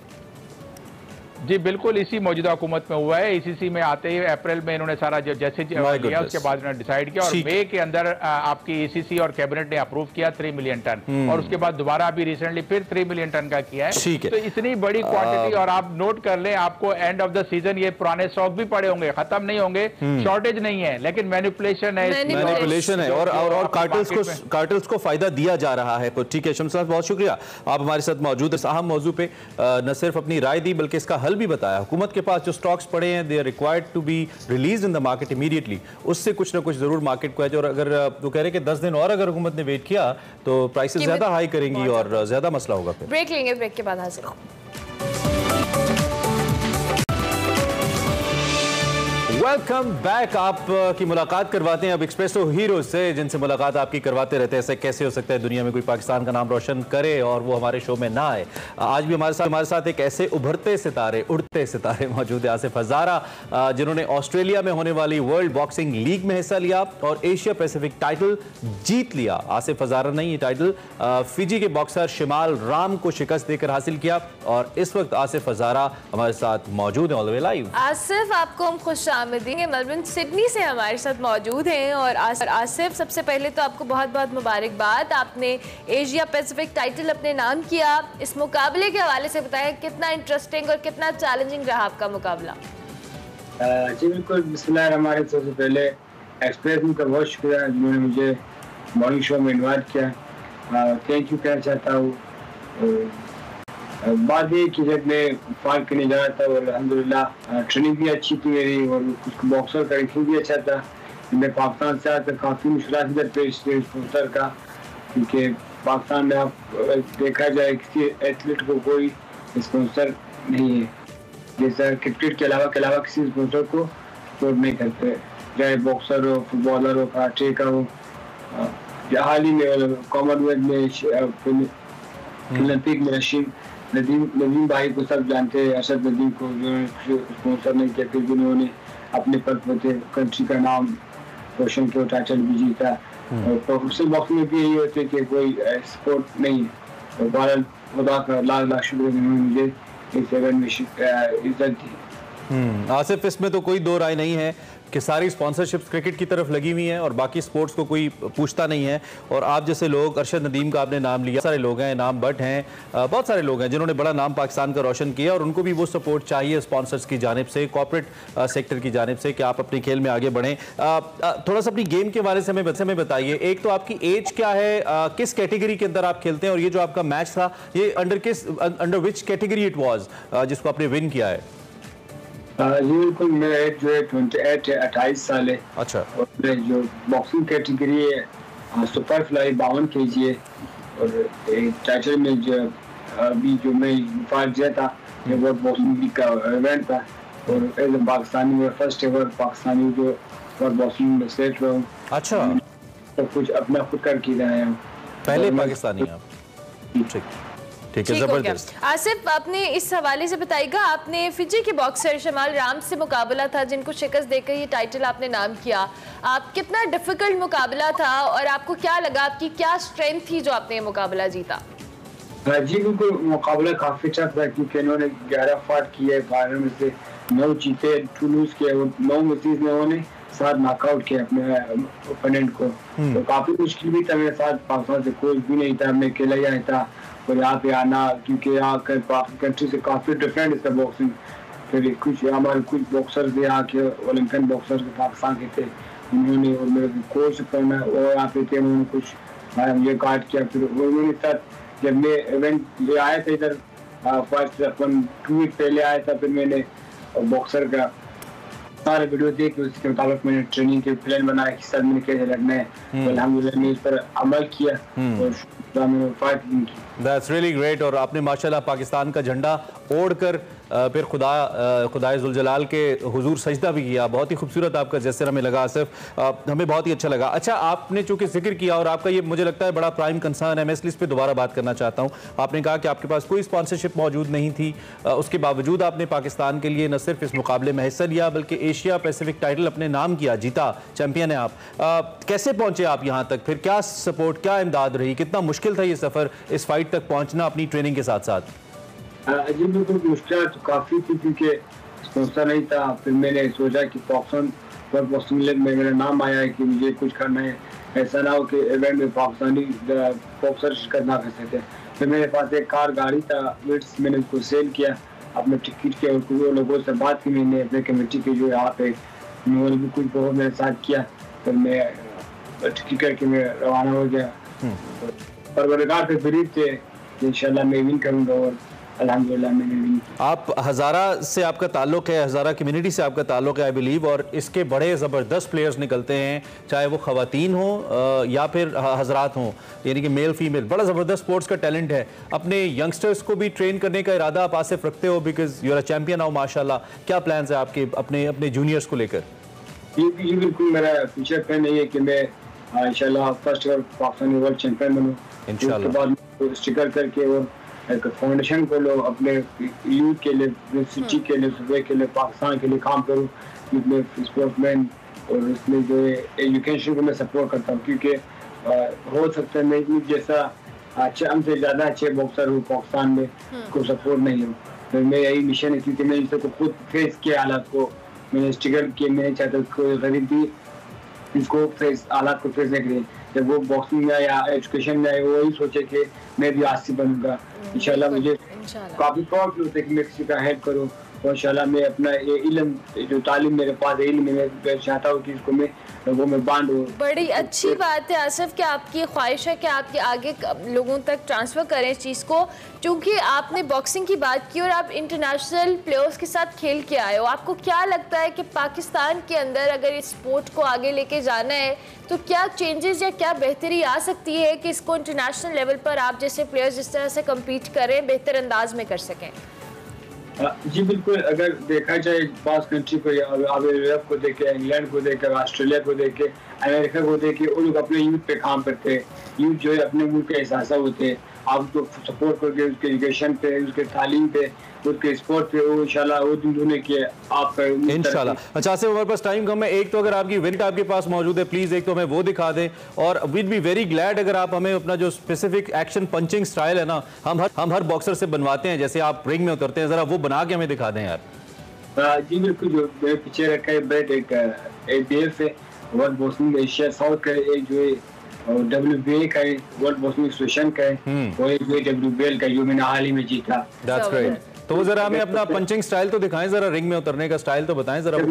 जी बिल्कुल, इसी मौजूदा हुकूमत में हुआ है। इसीसी में आते ही अप्रैल में इन्होंने सारा जो जैसे लिया, उसके बाद इन्होंने डिसाइड किया, और मई के अंदर आपकी ईसीसी और कैबिनेट ने अप्रूव किया 3 मिलियन टन, और उसके बाद दोबारा अभी रिसेंटली फिर 3 मिलियन टन का किया है। तो इतनी बड़ी क्वांटिटी, और आप नोट कर लें, आपको एंड ऑफ द सीजन ये पुराने स्टॉक भी पड़े होंगे, खत्म नहीं होंगे, शॉर्टेज नहीं है, लेकिन मैनिपुलेशन है और कार्टल्स को फायदा दिया जा रहा है। ठीक है शम्स साहब, बहुत शुक्रिया, आप हमारे साथ मौजूद इस अहम मौजू पे न सिर्फ अपनी राय दी बल्कि इसका हल भी बताया। हुकूमत के पास जो स्टॉक्स पड़े हैं, they are required to be release in the market immediately, उससे कुछ ना कुछ जरूर मार्केट को है। और अगर वो कह रहे हैं कि 10 दिन और अगर हुकूमत ने वेट किया तो प्राइसेस ज्यादा हाई करेंगी और ज्यादा मसला होगा। फिर ब्रेक लेंगे, ब्रेक के बाद हाजिर हों। Welcome back. आप की मुलाकात करवाते हैं अब एक्सप्रेसो हीरो से, जिनसे मुलाकात आपकी करवाते रहते हैं। ऐसे कैसे हो सकता है दुनिया में कोई पाकिस्तान का नाम रोशन करे और वो हमारे शो में ना आए। आज भी हमारे साथ एक ऐसे उभरते सितारे, उड़ते सितारे मौजूद है, आसिफ हजारा, जिन्होंने ऑस्ट्रेलिया में होने वाली वर्ल्ड बॉक्सिंग लीग में हिस्सा लिया और एशिया पैसिफिक टाइटल जीत लिया। आसिफ हजारा ने ये टाइटल फिजी के बॉक्सर शिमाल राम को शिकस्त देकर हासिल किया, और इस वक्त आसिफ हजारा हमारे साथ मौजूद है all the way live. Asif, आपको हम खुश आमदीद, मेलबर्न सिडनी से हमारे साथ मौजूद हैं। और आसिफ, सबसे पहले तो आपको बहुत बहुत मुबारकबाद, आपने एशिया पैसिफिक टाइटल अपने नाम किया। इस मुकाबले के हवाले से बताएं, कितना इंटरेस्टिंग और कितना चैलेंजिंग रहा आपका मुकाबला? जी बिल्कुल, बिस्मिल्लाह रहमान रहीम। सबसे पहले एक्सप्रेस का बहुत शुक्रिया जिन्होंने मुझे मॉर्निंग शो में इन्वाइट किया, थैंक यू कहना चाहता हूँ। बात ये कि जब मैं फाइट करने जा रहा था और अल्हम्दुलिल्लाह ट्रेनिंग भी अच्छी थी मेरी, और कुछ बॉक्सर का रैंकिंग भी अच्छा था। मैं पाकिस्तान से आकर काफ़ी मुश्किलात इधर पेश थे स्पॉन्सर का, क्योंकि पाकिस्तान में आप देखा जाए किसी एथलीट को कोई स्पॉन्सर नहीं है, जैसा क्रिकेट के अलावा किसी स्पॉन्सर को सपोर्ट नहीं करते, चाहे बॉक्सर हो, फुटबॉलर हो, कराटे का हो। हाल ही में कॉमनवेल्थ में, ओलंपिक में नदीम भाई को सब जानते हैं, अरशद नदीम को, जो स्पॉन्सर नहीं किया, फिर जिन्होंने अपने पद पर कंट्री का नाम रोशन किया, टाइटल भी जीता। और प्रोफेशनल बॉक्सिंग में भी यही होते है कि कोई स्पोर्ट नहीं है। तो बहरहाल खुदा का लाख लाख शुक्र, जिन्होंने मुझे इस इवेंट में इज्जत दी। आसिफ, इसमें तो कोई दो राय नहीं है कि सारी स्पॉन्सरशिप्स क्रिकेट की तरफ लगी हुई हैं और बाकी स्पोर्ट्स को कोई पूछता नहीं है। और आप जैसे लोग, अरशद नदीम का आपने नाम लिया, सारे लोग हैं, नाम बट हैं, बहुत सारे लोग हैं जिन्होंने बड़ा नाम पाकिस्तान का रोशन किया, और उनको भी वो सपोर्ट चाहिए स्पॉन्सर्स की जानिब से, कॉर्पोरेट सेक्टर की जानिब से, कि आप अपने खेल में आगे बढ़ें। थोड़ा सा अपनी गेम के बारे से हमें बताइए। एक तो आपकी एज क्या है, किस कैटेगरी के अंदर आप खेलते हैं, और ये जो आपका मैच था ये under which category it was जिसको आपने विन किया है? जी बिल्कुल, मेरा एज जो है 28 है, 28 साल है। अच्छा। और मेरे जो बॉक्सिंग कैटेगरी है सुपर फ्लाई 52 kg है, और टाइटल में जो अभी जो मैं फाइट किया था ये वर्ल्ड बॉक्सिंग लीग का इवेंट था, और एज ए पाकिस्तानी में फर्स्ट एवर पाकिस्तानी जो वर्ल्ड बॉक्सिंग में सेलेक्ट हुआ हूँ। अच्छा। तो कुछ अपना खुद करके रहा हूँ, पहले पाकिस्तानी आप? ठीक है, जबरदस्त। आसिफ, आपने इस हवाले से बताइएगा, आपने फिजी के बॉक्सर शिमाल राम से मुकाबला था, जिनको शिकस्त देकर ये टाइटल आपने नाम किया। आप कितना डिफिकल्ट मुकाबला था और आपको क्या लगा, आपकी क्या स्ट्रेंथ थी जो आपने ये मुकाबला जीता? जी बिल्कुल, मुकाबला काफी टफ था, क्योंकि इन्होंने 11 फाइट किए, 12 में से 9 जीते, 2 लूज किए, और 9 में से इन्होंने 7 नॉकआउट किए अपने ओपोनेंट को। तो काफी मुश्किल भी था मेरे साथ, पाकिस्तान से कोच भी नहीं था, मैं अकेला ही आया था, और यहाँ पे आना, क्योंकि यहाँ कंट्री से काफी डिफरेंट है बॉक्सिंग। फिर हमारे कुछ बॉक्सर्स यहाँ के ओलंपियन बॉक्सर्स पाकिस्तान के थे, उन्होंने, और मेरे कोच पढ़ना और यहाँ पे थे, उन्होंने कुछ मुझे गार्ड किया। फिर उन्होंने साथ जब मैं इवेंट ले आया था इधर, फर्स्ट अपन 2 वीक पहले आया था, फिर मैंने बॉक्सर का सारे वीडियो देख के उसके मुताबिक मैंने ट्रेनिंग के प्लान बनाया कि सर मैंने कैसे लड़ना है, अल्हम्दुलिल्लाह मैंने इस पर अमल किया और मैंने फाइट की। That's really great. और आपने माशाल्लाह पाकिस्तान का झंडा ओढ़कर फिर खुदाए जुल जलाल के हुजूर सजदा भी किया। बहुत ही खूबसूरत आपका जैसे हमें लगा आसिफ, हमें बहुत ही अच्छा लगा। अच्छा, आपने चूंकि जिक्र किया और आपका ये मुझे लगता है बड़ा प्राइम कंसर्न है, मैं इसलिए इस पर दोबारा बात करना चाहता हूँ। आपने कहा कि आपके पास कोई स्पॉन्सरशिप मौजूद नहीं थी, उसके बावजूद आपने पाकिस्तान के लिए न सिर्फ इस मुकाबले में हिस्सा लिया बल्कि एशिया पैसिफिक टाइटल अपने नाम किया, जीता, चैंपियन है आप। कैसे पहुंचे आप यहाँ तक? फिर क्या सपोर्ट, क्या इमदाद रही? कितना मुश्किल था ये सफ़र, इस फाइट तक पहुंचना अपनी ट्रेनिंग के साथ साथ? जी बिल्कुल, मुश्किल तो काफ़ी थी क्योंकि स्पॉन्सर नहीं था। फिर मैंने सोचा कि बॉक्सिंग लीग में मेरा नाम आया है कि मुझे कुछ करना है, ऐसा ना हो कि इवेंट में पाकिस्तानी बॉक्सर शिरकत ना कर सके। फिर मेरे पास एक कार गाड़ी था, मैंने उसको सेल किया, अपने टिकट के और लोगों से बात की मैंने अपने कमेटी के जो यहाँ पे, उन्होंने भी कुछ बहुत मेरे साथ किया। फिर मैं टिकट करके मैं रवाना हो गया। परवरदिगार पे फरीद थे, इंशाल्लाह मैं विन करूँगा और अल्हम्दुलिल्लाह मैंने विन। आप हज़ारा से आपका ताल्लुक़ है, हज़ारा कम्युनिटी से आपका ताल्लुक़ है आई बिलीव, और इसके बड़े ज़बरदस्त प्लेयर्स निकलते हैं, चाहे वो ख़वातीन हो या फिर हज़रात हों, यानी कि मेल फीमेल, बड़ा ज़बरदस्त स्पोर्ट्स का टैलेंट है। अपने यंगस्टर्स को भी ट्रेन करने का इरादा आप आसिफ रखते हो, because you are a champion now माशाल्लाह। क्या प्लान्स है आपके अपने जूनियर्स को लेकर? ये बिल्कुल मेरा फ्यूचर प्लान नहीं है कि मैं इंशाल्लाह फर्स्ट पाकिस्तानी वर्ल्ड चैंपियन बनूं। इंशाल्लाह उसके बाद स्टिकर करके और एक फाउंडेशन को लो, अपने यूथ के लिए, सिटी के लिए, सूबे के लिए, पाकिस्तान के लिए काम करूँ, इसमें स्पोर्ट्समैन और इसमें जो एजुकेशन को मैं सपोर्ट करता हूँ, क्योंकि हो सकता है मैं जैसा अच्छा, हमसे ज़्यादा अच्छे बॉक्सर हूँ पाकिस्तान में, को सपोर्ट नहीं हो। तो मेरा यही मिशन है, क्योंकि मैं इसको खुद फेस किया हालात को, मैंने स्ट्रगल किए, मैं चाहता कोई गरीब भी इसको फेस हालात को फेस नहीं करें। जब वो बॉक्सिंग में या एजुकेशन में आए, वो यही सोचे कि मैं भी आसिफ बनूंगा। इंशाल्लाह मुझे काफ़ी प्राउड होता है कि मैं किसी का हेल्प करूँ, और इंशाल्लाह मैं अपना ये इल्म जो तालीम मेरे पास है, इल्म मैं चाहता हूँ कि इसको मैं लोगों में बांटूं। बड़ी अच्छी बात है आसिफ कि आपकी ख्वाहिश है कि आपके आगे लोगों तक ट्रांसफ़र करें इस चीज़ को, क्योंकि आपने बॉक्सिंग की बात की और आप इंटरनेशनल प्लेयर्स के साथ खेल के आए हो। आपको क्या लगता है कि पाकिस्तान के अंदर अगर इस स्पोर्ट को आगे लेके जाना है तो क्या चेंजेस या क्या बेहतरी आ सकती है कि इसको इंटरनेशनल लेवल पर आप जैसे प्लेयर्स जिस तरह से कम्पीट करें, बेहतर अंदाज में कर सकें? जी बिल्कुल, अगर देखा जाए पास कंट्री को, अब यूरोप को देखे, इंग्लैंड को देखे, ऑस्ट्रेलिया को देखे, अमेरिका को देखे, वो लोग अपने यूथ पे काम करते हैं। यूथ जो है अपने मुल्क के एहसास होते हैं, आप उसको सपोर्ट करके उसके एजुकेशन पे, उसके तालीम पे, उसके स्पोर्ट पे, वो इंशाल्लाह वो दिन दुनिया के आप इंशाल्लाह। अच्छा से हमारे पास टाइम कम है, एक तो अगर आपकी विन आपके पास मौजूद है प्लीज एक तो हमें वो दिखा दें, और वीड बी वेरी ग्लैड अगर आप हमें अपना जो स्पेसिफिक एक्शन पंचिंग स्टाइल है ना, हम हर बॉक्सर से बनवाते हैं, जैसे आप रिंग में उतरते हैं, जरा वो बना के हमें दिखा दें यार। जी बिल्कुल, जो पीछे रखा है बेल्ट एक ABF है, वर्ल्ड बॉक्सिंग एशिया साउथ का, एक जो है WBA का है, वर्ल्ड बॉक्सिंग एसोसिएशन का है, और एक जो WBL का जो मैंने हाल ही में जीता। That's great. तो वो जरा हमें अपना पंचिंग स्टाइल तो दिखाएं, जरा रिंग में उतरने का स्टाइल तो बताएं जरा।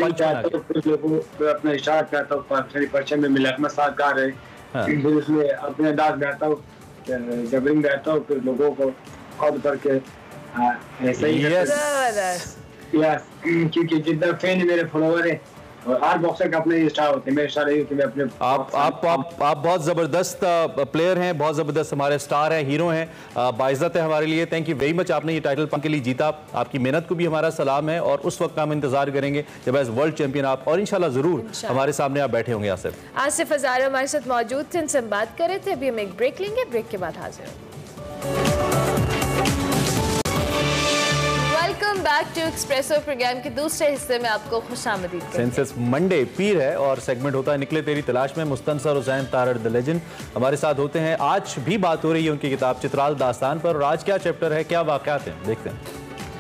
अपना स्टार्ट करता हूँ परचम में मिला मैं साथ गा रहे, फिर उसमें अपने अंदाज गाता हूँ, जब रिंग गाता हूँ, फिर लोगों को कॉल करके ऐसा ही यस, क्योंकि जितना फैन मेरे फॉलोवर है और हर बॉक्सर का अपने स्टार होते हैं, मेरे स्टार यही कि मैं अपने आप बहुत ज़बरदस्त प्लेयर हैं, बहुत ज़बरदस्त हमारे स्टार हैं, हीरो हैं, बाइज़्ज़त है हमारे लिए। थैंक यू वेरी मच, आपने ये टाइटल पाने के लिए जीता, आपकी मेहनत को भी हमारा सलाम है, और उस वक्त का हम इंतजार करेंगे जब एज वर्ल्ड चैंपियन आप, और इंशाल्लाह ज़रूर हमारे सामने आप बैठे होंगे। आसिफ हज़ारा हमारे साथ मौजूद थे, इनसे हम बात कर रहे थे। अभी हम एक ब्रेक लेंगे, ब्रेक के बाद हाजिर होंगे। Welcome back to Expresso program के दूसरे हिस्से में आपको खुशामदीद। सेंसस मंडे पीर है और सेगमेंट होता है निकले तेरी तलाश में। मुस्तनसर हुसैन तारड़ द लेजेंड हमारे साथ होते हैं। आज भी बात हो रही है उनकी किताब चित्राल दास्तान पर, और आज क्या चैप्टर है, क्या वाक़यात हैं, देखते हैं।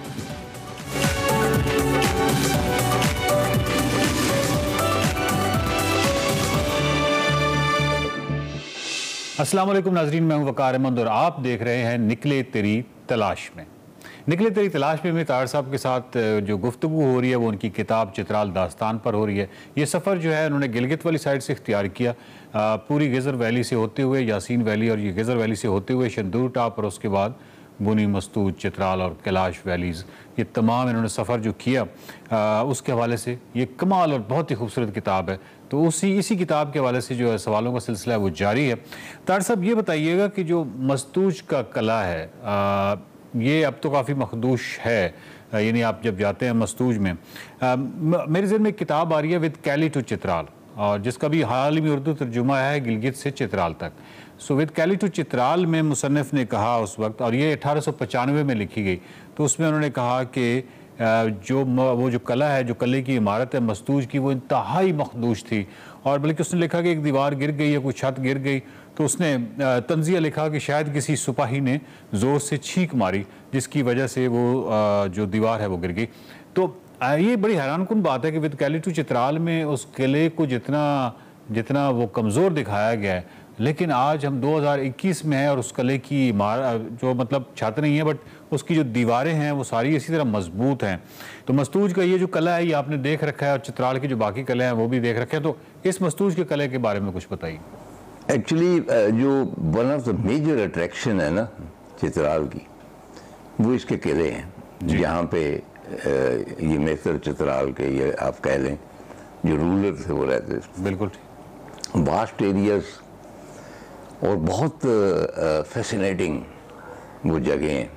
अस्सलाम वालेकुम नाज़रीन, मैं हूं वकार अहमद और आप देख रहे हैं निकले तेरी तलाश में। निकले तेरी तलाश में तार साहब के साथ जो गुफ्तगू हो रही है वो उनकी किताब चित्राल दास्तान पर हो रही है। ये सफ़र जो है उन्होंने गिलगित वाली साइड से इख्तियार किया, पूरी गेज़र वैली से होते हुए यासीन वैली और ये गेज़र वैली से होते हुए शंदूर टॉप, और उसके बाद बुनी मस्तूद, चित्राल और कैलाश वैलीज़, ये तमाम इन्होंने सफ़र जो किया उसके हवाले से ये कमाल और बहुत ही खूबसूरत किताब है। तो इसी किताब के हवाले से जो है सवालों का सिलसिला है वो जारी है। तार साहब ये बताइएगा कि जो मस्तूज का कला है ये अब तो काफ़ी मखदूश है, यानी आप जब जाते हैं मस्तूज में, मेरे ज़हन में एक किताब आ रही है विद कैली टू चित्राल, और जिसका भी हाल ही में उर्दू तर्जुमा है गिलगित से चित्राल तक। So with Kelly to Chitral में मुसन्निफ़ ने कहा उस वक्त, और ये 1895 में लिखी गई, तो उसमें उन्होंने कहा कि वो जो कला है, जो कले की इमारत है मस्तूज की, वो इंतहाई मखदूश थी। और बल्कि उसने लिखा कि एक दीवार गिर गई या कोई छत गिर गई, तो उसने तंजिया लिखा कि शायद किसी सिपाही ने ज़ोर से छींक मारी जिसकी वजह से वो जो दीवार है वो गिर गई। तो ये बड़ी हैरानकुन बात है कि विद कैली टू चित्राल में उस किले को जितना वो कमज़ोर दिखाया गया है, लेकिन आज हम 2021 में हैं और उस किले की इमारत जो मतलब छत नहीं है बट उसकी जो दीवारें हैं वो सारी इसी तरह मजबूत हैं। तो मस्तूज का ये जो कला है ये आपने देख रखा है, और चित्राल की जो बाकी कले हैं वो भी देख रखे हैं, तो इस मस्तूज के कले के बारे में कुछ बताइए। एक्चुअली जो one of the major attraction है ना चित्राल की, वो इसके किले हैं, जहाँ पे ये मेसर चित्राल के, ये आप कह लें जो रूलर थे वो रहते थे। बिल्कुल, वास्ट एरियाज और बहुत फैसिनेटिंग वो जगह हैं।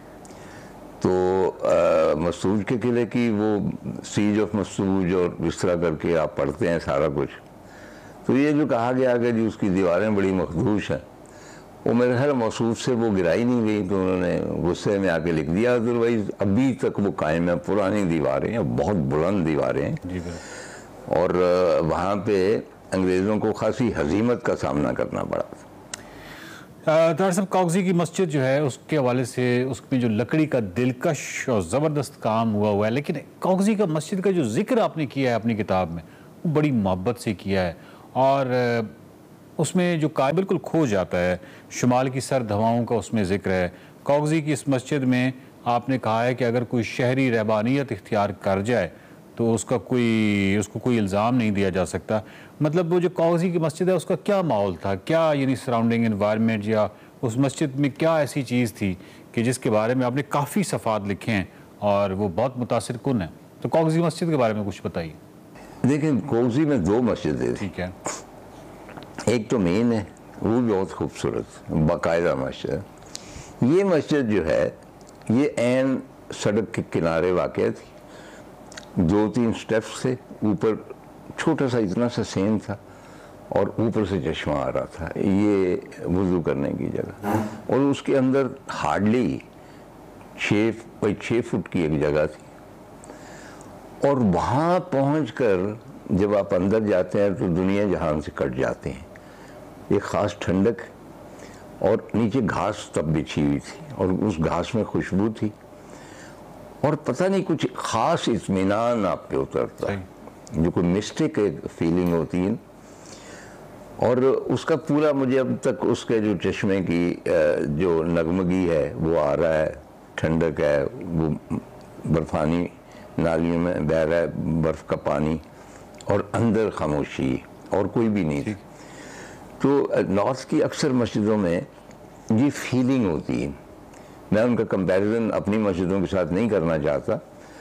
तो मस्तूज के किले की वो सीज ऑफ मस्तूज और इस तरह करके आप पढ़ते हैं सारा कुछ, तो ये जो कहा गया कि जो उसकी दीवारें बड़ी मखदूश हैं, वो मेरे ख्याल मौसूफ से वो गिराई नहीं गई, तो उन्होंने गुस्से में आके लिख दिया। अदरवाइज अभी तक वो कायम है, पुरानी दीवारें हैं, बहुत बुलंद दीवारें हैं, और वहाँ पे अंग्रेज़ों को खासी हजीमत का सामना करना पड़ा। दरअसल कागजी की मस्जिद जो है उसके हवाले से उसमें जो लकड़ी का दिलकश और ज़बरदस्त काम हुआ है, लेकिन कागजी का मस्जिद का जो जिक्र आपने किया है अपनी किताब में वो बड़ी मोहब्बत से किया है, और उसमें जो बिल्कुल खो जाता है, शुमाल की सर्द हवाओं का उसमें जिक्र है। कागजी की इस मस्जिद में आपने कहा है कि अगर कोई शहरी रहबानियत इख्तियार कर जाए तो उसको कोई इल्ज़ाम नहीं दिया जा सकता। मतलब वो जो कागजी की मस्जिद है उसका क्या माहौल था, क्या यानी सराउंडिंग एनवायरनमेंट, या उस मस्जिद में क्या ऐसी चीज़ थी कि जिसके बारे में आपने काफ़ी सफ़ात लिखे हैं और वो बहुत मुतासिर कुन है। तो कागजी मस्जिद के बारे में कुछ बताइए। देखिए, कागजी में दो मस्जिदें, ठीक है, एक तो मेन है, वो भी बहुत खूबसूरत बाकायदा मस्जिद है। ये मस्जिद जो है ये ऐन सड़क के किनारे वाक़या थी, 2-3 स्टेप्स से ऊपर छोटा सा इतना सा सेम था, और ऊपर से चश्मा आ रहा था, ये वुज़ू करने की जगह। और उसके अंदर हार्डली 6 फुट की एक जगह थी, और वहाँ पहुंचकर जब आप अंदर जाते हैं तो दुनिया जहान से कट जाते हैं। एक ख़ास ठंडक, और नीचे घास तब बिछी हुई थी, और उस घास में खुशबू थी, और पता नहीं कुछ ख़ास इत्मीनान आप पे उतरता है, जो कोई मिस्टिक एक फीलिंग होती है। और उसका पूरा मुझे अब तक उसके जो चश्मे की जो नगमगी है वो आ रहा है, ठंडक है, वो बर्फ़ानी नालियों में बह रहा है बर्फ़ का पानी, और अंदर खामोशी और कोई भी नहीं थी। तो नॉर्थ की अक्सर मस्जिदों में ये फीलिंग होती है। मैं उनका कंपैरिजन अपनी मस्जिदों के साथ नहीं करना चाहता।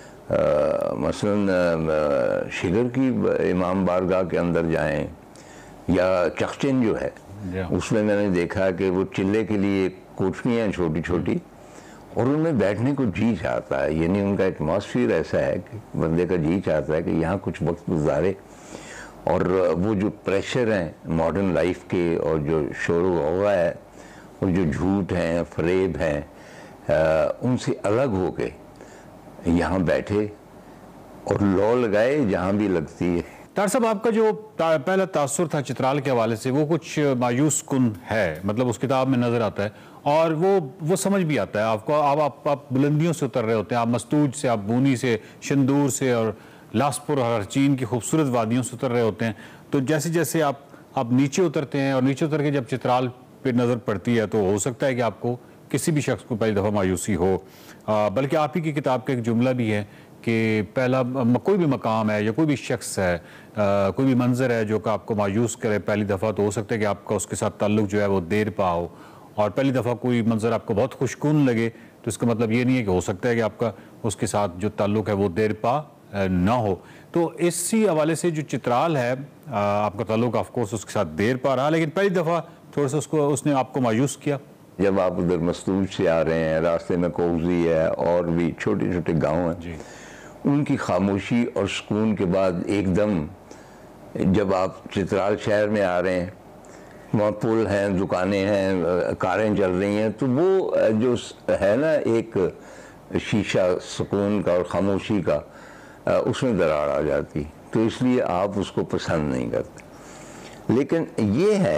मसलन शिगर की इमाम बारगाह के अंदर जाएं, या चखचिन जो है उसमें मैंने देखा कि वो चिल्ले के लिए कोठरियाँ छोटी छोटी, और उनमें बैठने को जी चाहता है, यानी उनका एटमॉस्फेयर ऐसा है कि बंदे का जी चाहता है कि यहाँ कुछ वक्त गुजारे। और वो जो प्रेशर हैं मॉडर्न लाइफ के, और जो शोर गौगा है, और जो झूठ हैं, फरेब हैं, उनसे अलग होके यहाँ बैठे और लौ लगाए जहाँ भी लगती है। डॉक्टर साहब, आपका जो पहला तासुर था चित्राल के हवाले से वो कुछ मायूस कुन है, मतलब उस किताब में नज़र आता है, और वो समझ भी आता है आपको। आप बुलंदियों से उतर रहे होते हैं, आप मस्तूज से, आप बूनी से, शंदूर से और लासपुर और चीन की खूबसूरत वादियों से उतर रहे होते हैं। तो जैसे जैसे आप नीचे उतरते हैं, और नीचे उतर के जब चित्राल पे नज़र पड़ती है, तो हो सकता है कि आपको किसी भी शख्स को पहली दफ़ा मायूसी हो। बल्कि आप ही की किताब का एक जुमला भी है कि पहला कोई भी मकाम है या कोई भी शख्स है, कोई भी मंजर है जो कि आपको मायूस करे पहली दफ़ा, तो हो सकता है कि आपका उसके साथ ताल्लुक़ जो है वो देर पा हो। और पहली दफ़ा कोई मंजर आपको बहुत खुशकून लगे तो इसका मतलब ये नहीं है कि हो सकता है कि आपका उसके साथ जो ताल्लुक़ है वो देर पा ना हो। तो इसी हवाले से जो चित्राल है, आपका ताल्लुक़ ऑफकोर्स उसके साथ देर पा रहा, लेकिन पहली दफ़ा थोड़ा सा उसने आपको मायूस किया। जब आप उधर मस्तूज से आ रहे हैं, रास्ते में कोजी है और भी छोटे छोटे गांव हैं, उनकी खामोशी और सुकून के बाद एकदम जब आप चित्राल शहर में आ रहे हैं, वहाँ पुल हैं, दुकानें हैं, कारें चल रही हैं, तो वो जो है ना एक शीशा सुकून का और खामोशी का, उसमें दरार आ जाती, तो इसलिए आप उसको पसंद नहीं करते। लेकिन ये है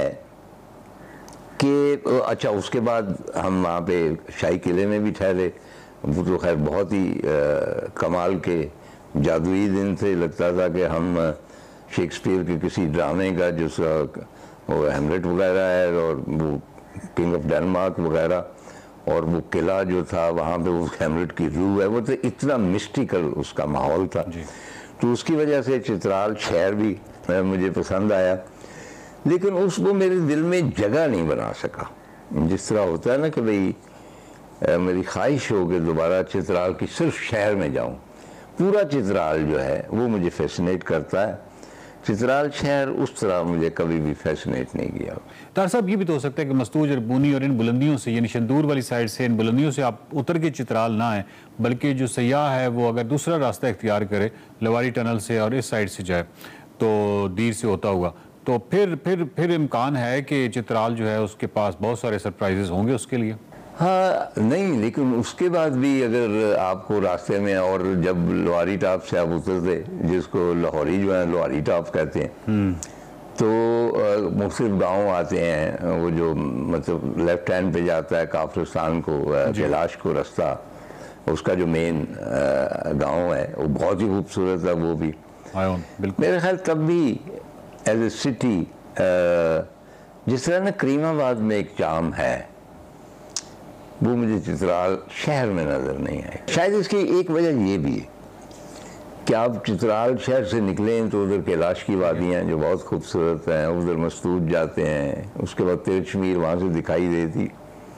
कि अच्छा, उसके बाद हम वहाँ पे शाही किले में भी ठहरे। वो तो खैर बहुत ही कमाल के जादुई दिन थे। लगता था कि हम शेक्सपियर के किसी ड्रामे का, जिसका वो हैमलेट वगैरह है और वो किंग ऑफ डेनमार्क वगैरह, और वो किला जो था वहाँ पे वो हैमलेट की रूह है, वो तो इतना मिस्टिकल उसका माहौल था। तो उसकी वजह से चित्राल शहर भी मुझे पसंद आया, लेकिन उसको मेरे दिल में जगह नहीं बना सका। जिस तरह होता है ना कि भाई मेरी ख्वाहिश हो कि दोबारा चित्राल की सिर्फ शहर में जाऊं। पूरा चित्राल जो है वो मुझे फैसिनेट करता है, चित्राल शहर उस तरह मुझे कभी भी फैसिनेट नहीं किया। तार साहब, ये भी तो हो सकता है कि मस्तूज और बूनी और इन बुलंदियों से, यानी शंदूर वाली साइड से इन बुलंदियों से आप उतर के चित्राल ना आए, बल्कि जो सयाह है वो अगर दूसरा रास्ता इख्तियार करे, लवारी टनल से और इस साइड से जाए तो दीर से होता हुआ, तो फिर इम्कान है कि चित्राल जो है उसके पास बहुत सारे सरप्राइजेस होंगे उसके लिए। हाँ नहीं, लेकिन उसके बाद भी अगर आपको रास्ते में, और जब लोहारी टॉप से आप उतरते, जिसको लाहौरी जो है लोहारी टॉप कहते हैं, तो मुख्तलिफ गांव आते हैं, वो जो मतलब लेफ्ट हैंड पे जाता है काफिरिस्तान को, कैलाश को रास्ता, उसका जो मेन गांव है वो बहुत ही खूबसूरत है। वो भी मेरे ख्याल तब भी एज ए सिटी, जिस तरह ना करीमाबाद में एक चाम है, वो मुझे चित्राल शहर में नज़र नहीं आए। शायद इसकी एक वजह ये भी है कि आप चित्राल शहर से निकलें तो उधर कैलाश की वादियाँ जो बहुत खूबसूरत हैं, उधर मस्तूज जाते हैं, उसके बाद तिरचमीर वहाँ से दिखाई देती,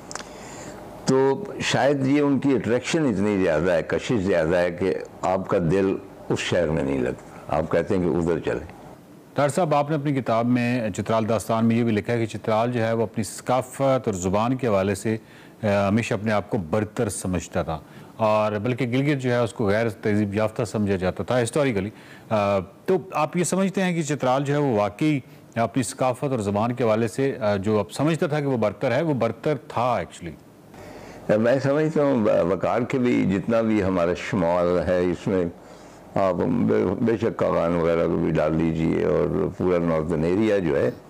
तो शायद ये उनकी अट्रैक्शन इतनी ज़्यादा है, कशिश ज़्यादा है कि आपका दिल उस शहर में नहीं लगता, आप कहते हैं कि उधर चलें। तार साहब, आपने अपनी किताब में चित्राल दास्तान में ये भी लिखा है कि चित्राल जो है वो अपनी सकाफत और ज़ुबान के हवाले से हमेशा अपने आप को बरतर समझता था, और बल्कि गिलगित जो है उसको गैर तहजीब याफ्ता समझा जाता था हिस्टोरिकली। तो आप ये समझते हैं कि चित्राल जो है वो वाकई अपनी सकाफत और ज़ुबान के हवाले से जो आप समझता था कि वो बरतर है, वो बरतर था एक्चुअली? मैं समझता हूँ वकार के भी जितना भी हमारा शुमार है इसमें, आप बेशक कागान वगैरह को भी डाल लीजिए, और पूरा नॉर्दर्न एरिया जो है,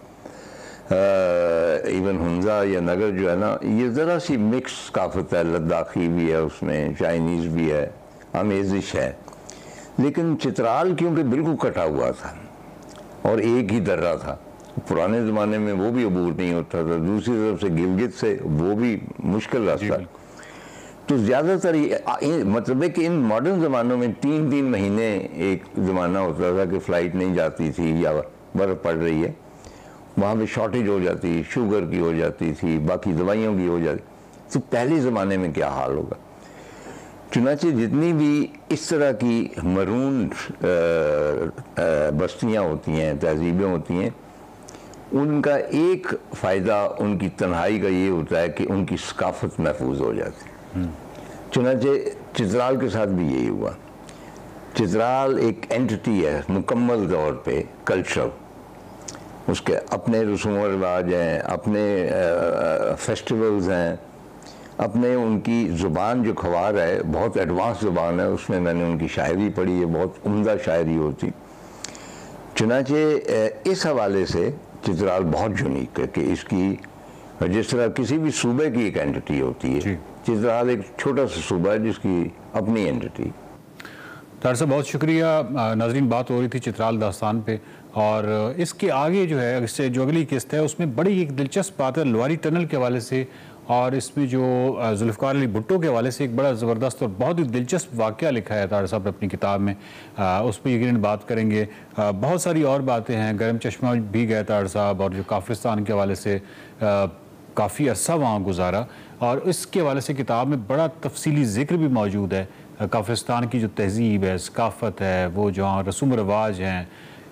इवन हुंजा या नगर जो है ना, ये ज़रा सी मिक्स काफत है, लद्दाखी भी है उसमें, चाइनीज़ भी है, अमेजिश है। लेकिन चित्राल क्योंकि बिल्कुल कटा हुआ था और एक ही दर्रा था, पुराने ज़माने में वो भी अबूर नहीं होता था, दूसरी तरफ से गिलगित से वो भी मुश्किल रास्ता, तो ज़्यादातर मतलब है कि इन मॉडर्न ज़मानों में 3-3 महीने एक ज़माना होता था कि फ़्लाइट नहीं जाती थी या बर्फ़ पड़ रही है, वहाँ पे शॉर्टेज हो जाती, शुगर की हो जाती थी, बाकी दवाइयों की हो जाती, तो पहले ज़माने में क्या हाल होगा। चुनांचे जितनी भी इस तरह की मरून बस्तियाँ होती हैं, तहजीबें होती हैं, उनका एक फ़ायदा उनकी तन्हाई का ये होता है कि उनकी सकाफत महफूज हो जाती है। चुनांचे चित्राल के साथ भी यही हुआ। चित्राल एक एंटिटी है मुकम्मल तौर पे कल्चरल, उसके अपने रसूम व रिवाज हैं, अपने फेस्टिवल्स हैं, अपने उनकी ज़ुबान जो खवार है बहुत एडवांस ज़ुबान है, उसमें मैंने उनकी शायरी पढ़ी है, बहुत उम्दा शायरी होती। चुनांचे इस हवाले से चित्राल बहुत यूनिक है कि इसकी, जिस तरह किसी भी सूबे की एक एंटिटी होती है, चित्राल एक छोटा सा सूबा है जिसकी अपनी एंटिटी। तार साहब बहुत शुक्रिया। नाजरीन, बात हो रही थी चित्राल दास्तान पे, और इसके आगे जो है, इससे जो अगली किस्त है उसमें बड़ी एक दिलचस्प बात है लवारी टनल के हवाले से, और इसमें जो जुल्फ़िकार अली भुट्टो के हवाले से एक बड़ा ज़बरदस्त और बहुत ही दिलचस्प वाक़या लिखा है तार साहब ने अपनी किताब में, उस पर यकीनन बात करेंगे। बहुत सारी और बातें हैं, गर्म चश्मा भी गए तार साहब, और जो काफिरिस्तान के हवाले से काफ़ी अरसा वहाँ गुजारा, और इसके हवाले से किताब में बड़ा तफसीली ज़िक्र भी मौजूद है। काफिरिस्तान की जो तहजीब है, सकाफ़त है, वो जहाँ रसूम रवाज हैं,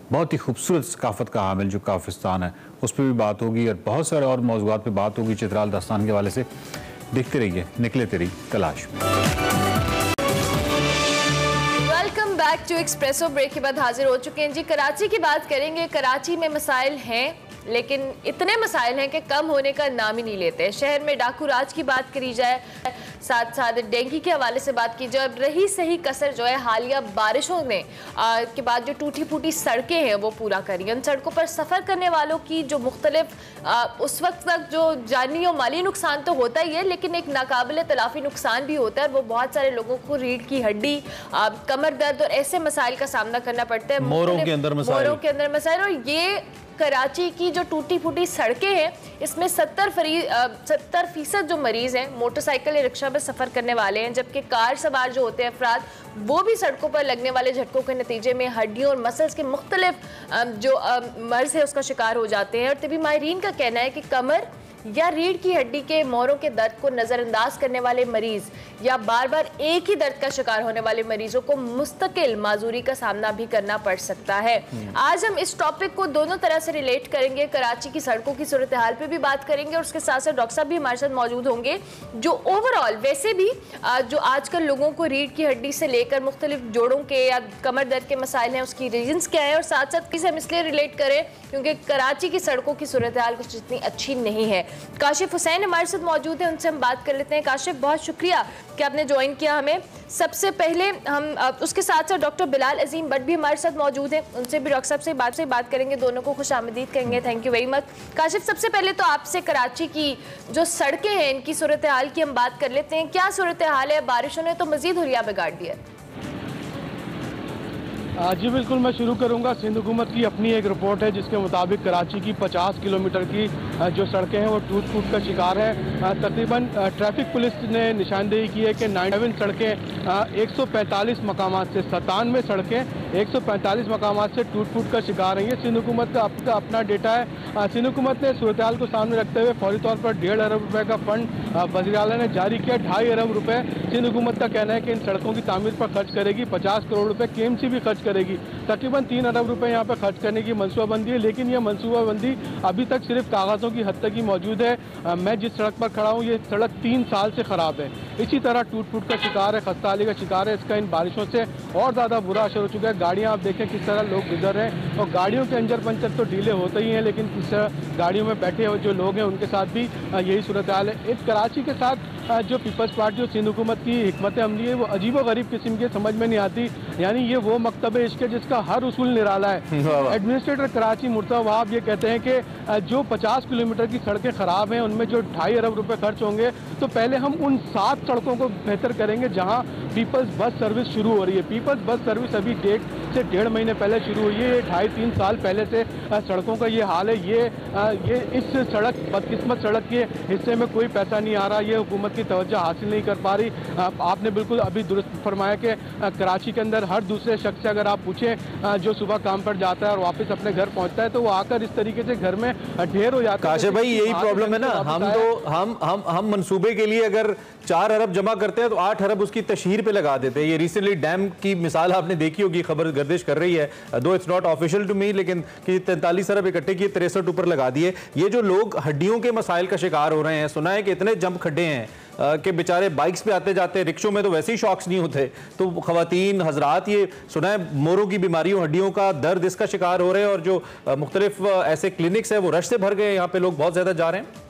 बहुत ही खूबसूरत सकाफत का हामिल जो काफिस्तान है उस पर भी बात होगी और बहुत सारे और मौज़ूआत पे बात होगी चित्राल दास्तान के हवाले से। देखते रहिए निकले तेरी तलाश में। Welcome back to Expresso. Break के बाद हाजिर हो चुके हैं जी। कराची की बात करेंगे। कराची में मसाइल हैं लेकिन इतने मसाइल हैं कि कम होने का नाम ही नहीं लेते। शहर में डाकू राज की बात करी जाए, साथ साथ डेंगू के हवाले से बात की जाए, रही सही कसर जो है हालिया बारिशों ने के बाद जो टूटी फूटी सड़कें हैं वो पूरा करी। उन सड़कों पर सफ़र करने वालों की जो मुख्तलिफ उस वक्त तक जो जानी और माली नुकसान तो होता ही है लेकिन एक नाकाबिल तलाफ़ी नुकसान भी होता है। वो बहुत सारे लोगों को रीढ़ की हड्डी, कमर दर्द और ऐसे मसाइल का सामना करना पड़ता है। मोरों के अंदर मसाइल। और ये कराची की जो टूटी फूटी सड़कें हैं इसमें 70% जो मरीज़ हैं मोटरसाइकिल या रिक्शा में सफ़र करने वाले हैं, जबकि कार सवार जो होते हैं अफराद वो भी सड़कों पर लगने वाले झटकों के नतीजे में हड्डियों और मसल्स के मुख्तलिफ जो मर्ज है उसका शिकार हो जाते हैं। और तभी माहिरीन का कहना है कि कमर या रीढ़ की हड्डी के मोरों के दर्द को नज़रअंदाज करने वाले मरीज या बार बार एक ही दर्द का शिकार होने वाले मरीजों को मुस्तकिल माजूरी का सामना भी करना पड़ सकता है। आज हम इस टॉपिक को दोनों तरह से रिलेट करेंगे। कराची की सड़कों की सूरत हाल पे भी बात करेंगे और उसके साथ साथ डॉक्टर साहब भी हमारे साथ मौजूद होंगे जो ओवरऑल वैसे भी जो आजकल लोगों को रीढ़ की हड्डी से लेकर मुख्तलिफ जोड़ों के या कमर दर्द के मसाइल हैं उसकी रीजंस क्या है, और साथ साथ किसे हम इसलिए रिलेट करें क्योंकि कराची की सड़कों की सूरत हाल कुछ इतनी अच्छी नहीं है। काशिफ हुसैन हमारे साथ मौजूद है, उनसे हम बात कर लेते हैं। काशिफ, बहुत शुक्रिया कि आपने ज्वाइन किया हमें। सबसे पहले हम उसके साथ साथ डॉक्टर बिलाल अजीम भट्ट भी हमारे साथ मौजूद हैं, उनसे भी डॉक्टर साहब से बात करेंगे। दोनों को खुश आमदीद कहेंगे। Thank you very much. Kashif, सबसे पहले तो आपसे कराची की जो सड़कें हैं इनकी सूरत हाल की हम बात कर लेते हैं। क्या सूरत हाल है? बारिशों ने तो मजीद हुलिया बिगाड़ दिया है। जी बिल्कुल, मैं शुरू करूंगा। सिंध हुकूमत की अपनी एक रिपोर्ट है जिसके मुताबिक कराची की 50 किलोमीटर की जो सड़कें हैं वो टूट फूट का शिकार है। तकरीबन ट्रैफिक पुलिस ने निशानदेही की है कि 97 सड़कें 145 मकामात से 97 सड़कें 145 मकामात से टूट फूट का शिकार हैं। ये सिंध हुकूमत का अपना डेटा है। सिंध हुकूमत ने सूरत हाल को सामने रखते हुए फौरी तौर पर 1.5 अरब रुपये का फंड वज़ीर आला ने जारी किया। 2.5 अरब रुपये सिंध हुकूमत का कहना है कि इन सड़कों की तामीर पर खर्च करेगी। 50 करोड़ रुपये KMC भी खर्च करेगी। तकरीबन 3 अरब रुपए यहाँ पर खर्च करने की मनसूबाबंदी है, लेकिन यह मनसूबाबंदी अभी तक सिर्फ कागज़ों की हद तक ही मौजूद है। मैं जिस सड़क पर खड़ा हूँ ये सड़क 3 साल से ख़राब है। इसी तरह टूट फूट का शिकार है, खस्ताहाली का शिकार है। इसका इन बारिशों से और ज़्यादा बुरा असर हो चुका है। गाड़ियाँ आप देखें किस तरह लोग गुजर रहे हैं और गाड़ियों के अंजर पंचर तो डीले होते ही हैं, लेकिन किस तरह गाड़ियों में बैठे हुए जो लोग हैं उनके साथ भी यही सूरत हाल है। इस कराची के साथ जो पीपल्स पार्टी और सिंध हुकूमत की हिकमत अमली है वो अजीब व गरीब किस्म की समझ में नहीं आती। यानी ये वो मकतब इश्क है जिसका हर उसूल निराला है। एडमिनिस्ट्रेटर कराची मुर्तज़ा वहाब ये कहते हैं कि जो 50 किलोमीटर की सड़कें ख़राब हैं उनमें जो 2.5 अरब रुपए खर्च होंगे तो पहले हम उन 7 सड़कों को बेहतर करेंगे जहां पीपल्स बस सर्विस शुरू हो रही है। पीपल्स बस सर्विस अभी 1.5 महीने पहले शुरू हुई है। ये 2.5-3 साल पहले से सड़कों का ये हाल है। ये इस सड़क बदकिस्मत सड़क के हिस्से में कोई पैसा नहीं आ रहा। ये हुकूमत की तवज्जो हासिल नहीं कर पा रही। आपने बिल्कुल अभी दुरुस्त फरमाया कि कराची के अंदर हर दूसरे शख्स से अगर आप पूछें जो सुबह काम पर जाता है और वापस अपने घर पहुंचता है तो वो आकर इस तरीके से घर में ढेर हो जाता है। काशिफ भाई, यही प्रॉब्लम है ना। हम मंसूबे के लिए अगर 4 अरब जमा करते हैं तो 8 अरब उसकी तशहीर पे लगा देते हैं। ये रिसेंटली डैम की मिसाल आपने देखी होगी, खबर गर्दिश कर रही है, though it's not official to me, लेकिन कि 43 अरब इकट्ठे किए, 63 ऊपर लगा दिए। ये जो लोग हड्डियों के मसाइल का शिकार हो रहे हैं, सुना है कि इतने जंप खड्डे हैं कि बेचारे बाइक्स पे आते जाते, रिक्शों में तो वैसे ही शॉक्स नहीं होते, तो खवातीन हजरात ये सुना है मोरों की बीमारियों, हड्डियों का दर्द, इसका शिकार हो रहे हैं। और जो मुख्तलिफ ऐसे क्लिनिक्स है वो रश से भर गए, यहाँ पे लोग बहुत ज्यादा जा रहे हैं।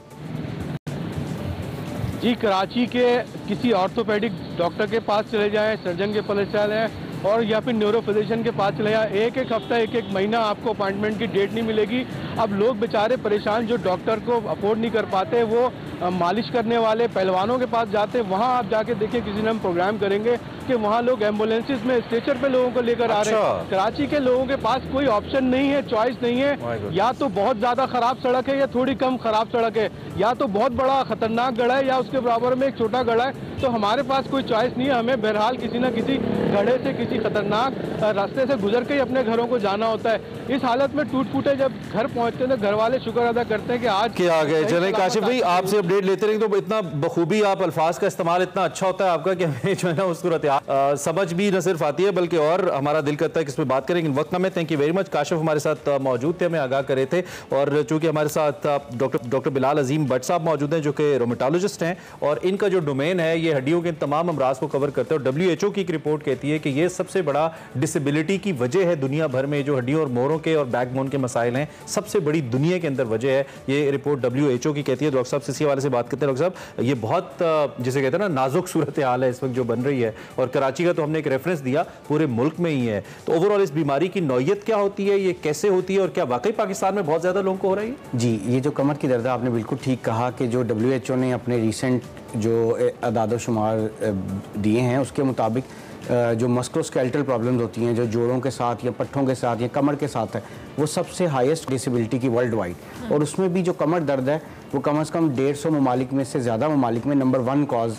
जी, कराची के किसी ऑर्थोपेडिक डॉक्टर के पास चले जाएं, सर्जन के पास चले जाएं और या फिर न्यूरो फिजिशियन के पास चले जाएं, एक हफ्ता एक महीना आपको अपॉइंटमेंट की डेट नहीं मिलेगी। अब लोग बेचारे परेशान, जो डॉक्टर को अफोर्ड नहीं कर पाते वो मालिश करने वाले पहलवानों के पास जाते हैं। वहाँ आप जाके देखिए, किसी ने हम प्रोग्राम करेंगे कि वहाँ लोग एम्बुलेंसेज में स्ट्रेचर पे लोगों को लेकर आ रहे हैं। कराची के लोगों के पास कोई ऑप्शन नहीं है, चॉइस नहीं है। या तो बहुत ज़्यादा ख़राब सड़क है या थोड़ी कम ख़राब सड़क है, या तो बहुत बड़ा ख़तरनाक गढ़ा है या उसके बराबर में एक छोटा गढ़ा है। तो हमारे पास कोई चॉइस नहीं है, हमें बहरहाल किसी न किसी गढ़े से, किसी खतरनाक रास्ते से गुजर के ही अपने घरों को जाना होता है। इस हालत में टूट फूटे जब घर पहुँचते हैं तो घर वाले शुक्र अदा करते हैं कि आज क्या आ गए। चलें काशिफ भाई, आपसे अपडेट लेते रहेंगे तो इतना बखूबी आप अल्फाज का इस्तेमाल इतना अच्छा होता है आपका कि हमें जो है ना उस सूरत समझ भी न सिर्फ आती है बल्कि और हमारा दिल करता है कि इस पर बात करें। वक्त में thank you very much. Kashif हमारे साथ मौजूद थे, हमें आगाह करे थे, और चूंकि हमारे साथ डॉक्टर बिलाल अजीम भट्ट साहब मौजूद हैं जो कि रोमेटोलॉजिस्ट हैं और इनका जो डोमेन है ये हड्डियों के तमाम अमराज को कवर करते हैं। और WHO की एक रिपोर्ट कहती है कि ये सबसे बड़ा डिसेबिलिटी की वजह है दुनिया भर में, जो हड्डियों और मोरों के और बैकबोन के मसाइल हैं, सबसे बड़ी दुनिया के अंदर वजह है, ये रिपोर्ट WHO की कहती है। डॉक्टर साहब इसी हवाले से बात करते हैं। डॉक्टर साहब, ये बहुत जिसे कहते हैं ना नाजुक सूरत हाल है इस वक्त जो बन रही है, और कराची का तो हमने एक रेफरेंस दिया, पूरे मुल्क में ही है। तो ओवरऑल इस बीमारी की नौयत क्या होती है, ये कैसे होती है, और क्या वाकई पाकिस्तान में बहुत ज़्यादा लोगों को हो रही है? जी, ये जो कमर की दर्द है आपने बिल्कुल ठीक कहा कि जो WHO ने अपने रिसेंट जो अदाद शुमार दिए हैं उसके मुताबिक जो मस्कुलोस्केलेटल प्रॉब्लम्स होती हैं, जो जोड़ों के साथ या पट्ठों के साथ या कमर के साथ है, वो सबसे हाईएस्ट डिसेबिलिटी की वर्ल्ड वाइड। और उसमें भी जो कमर दर्द है वो कम से कम 150 ममालिक में से ज़्यादा ममालिक में नंबर 1 कॉज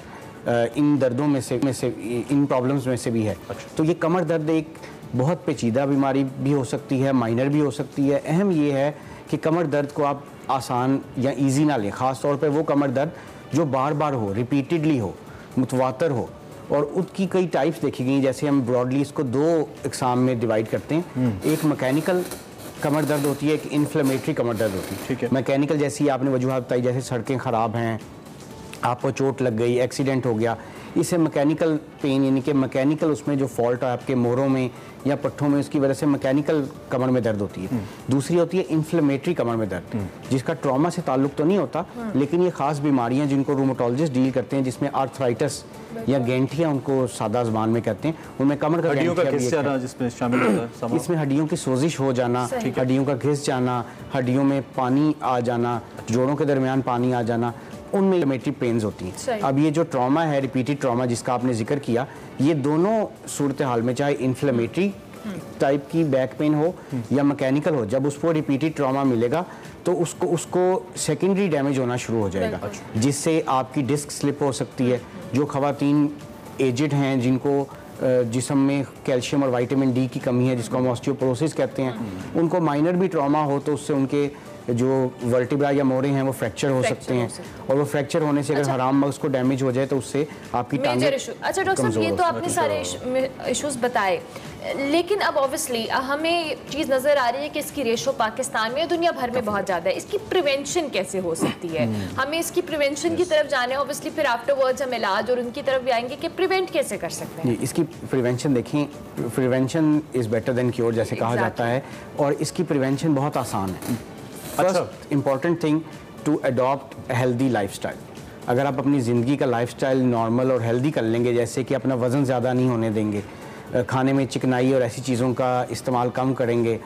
इन दर्दों में से इन प्रॉब्लम्स में से भी है। तो ये कमर दर्द एक बहुत पेचीदा बीमारी भी हो सकती है, माइनर भी हो सकती है। अहम ये है कि कमर दर्द को आप आसान या ईजी ना लें, ख़ास तौर पे वो कमर दर्द जो बार बार हो, रिपीटेडली हो, मुतवातर हो। और उसकी कई टाइप्स देखी गई, जैसे हम ब्रॉडली इसको 2 इकसाम में डिवाइड करते हैं। एक मैकेनिकल कमर दर्द होती है, एक इन्फ्लेमेटरी कमर दर्द होती है। ठीक है। मैकेनिकल जैसी आपने वजूहत बताई, जैसे सड़कें ख़राब हैं, आपको चोट लग गई, एक्सीडेंट हो गया, इसे मैकेनिकल पेन, यानी कि मैकेनिकल उसमें जो फॉल्ट है आपके मोरों में या पट्ठों में, उसकी वजह से मैकेनिकल कमर में दर्द होती है। दूसरी होती है इन्फ्लेमेटरी कमर में दर्द, जिसका ट्रॉमा से ताल्लुक तो नहीं होता, लेकिन ये खास बीमारियां जिनको रूमेटोलॉजिस्ट डील करते हैं, जिसमें आर्थराइटिस या गेंठिया उनको सादा ज़बान में कहते हैं, उनमें कमर का जिसमें शामिल होता है। इसमें हड्डियों की सोजिश हो जाना, हड्डियों का घिस जाना, हड्डियों में पानी आ जाना, जोड़ों के दरमियान पानी आ जाना, उनमें इन्फ्लेमेटरी पेन्स होती हैं। अब ये जो ट्रॉमा है, रिपीटेड ट्रॉमा जिसका आपने जिक्र किया, ये दोनों सूरत हाल में चाहे इन्फ्लेमेटरी टाइप की बैक पेन हो या मैकेनिकल हो, जब उसको रिपीटेड ट्रॉमा मिलेगा तो उसको सेकेंडरी डैमेज होना शुरू हो जाएगा, जिससे आपकी डिस्क स्लिप हो सकती है। जो ख़वातीन एजिड हैं, जिनको जिस्म में कैल्शियम और विटामिन डी की कमी है, जिसको हम ऑस्टियोपोरोसिस कहते हैं, उनको माइनर भी ट्रॉमा हो तो उससे उनके जो वर्टिब्रा या मोरे हैं वो फ्रैक्चर हो सकते हैं, और वो फ्रैक्चर होने से अगर हराम मगज को डैमेज हो जाए तो उससे आपकी टांगें। अच्छा डॉक्टर साहब, ये तो आपने सारे इश्यूज बताए, लेकिन अब ऑब्वियसली हमें चीज़ नज़र आ रही है कि इसकी रेशो पाकिस्तान में दुनिया भर में बहुत ज़्यादा है। इसकी प्रिवेंशन कैसे हो सकती है? हमें इसकी प्रिवेंशन की तरफ जाना है, ऑब्वियसली फिर आफ्टरवर्ड्स हम इलाज और उनकी तरफ भी आएंगे कि प्रिवेंट कैसे कर सकते हैं। इसकी प्रिवेंशन देखें, prevention is better than cure जैसे कहा जाता है, और इसकी प्रिवेंशन बहुत आसान है। First important thing to adopt healthy lifestyle. अगर आप अपनी ज़िंदगी का लाइफस्टाइल नॉर्मल और हेल्दी कर लेंगे, जैसे कि अपना वज़न ज़्यादा नहीं होने देंगे, खाने में चिकनाई और ऐसी चीज़ों का इस्तेमाल कम करेंगे,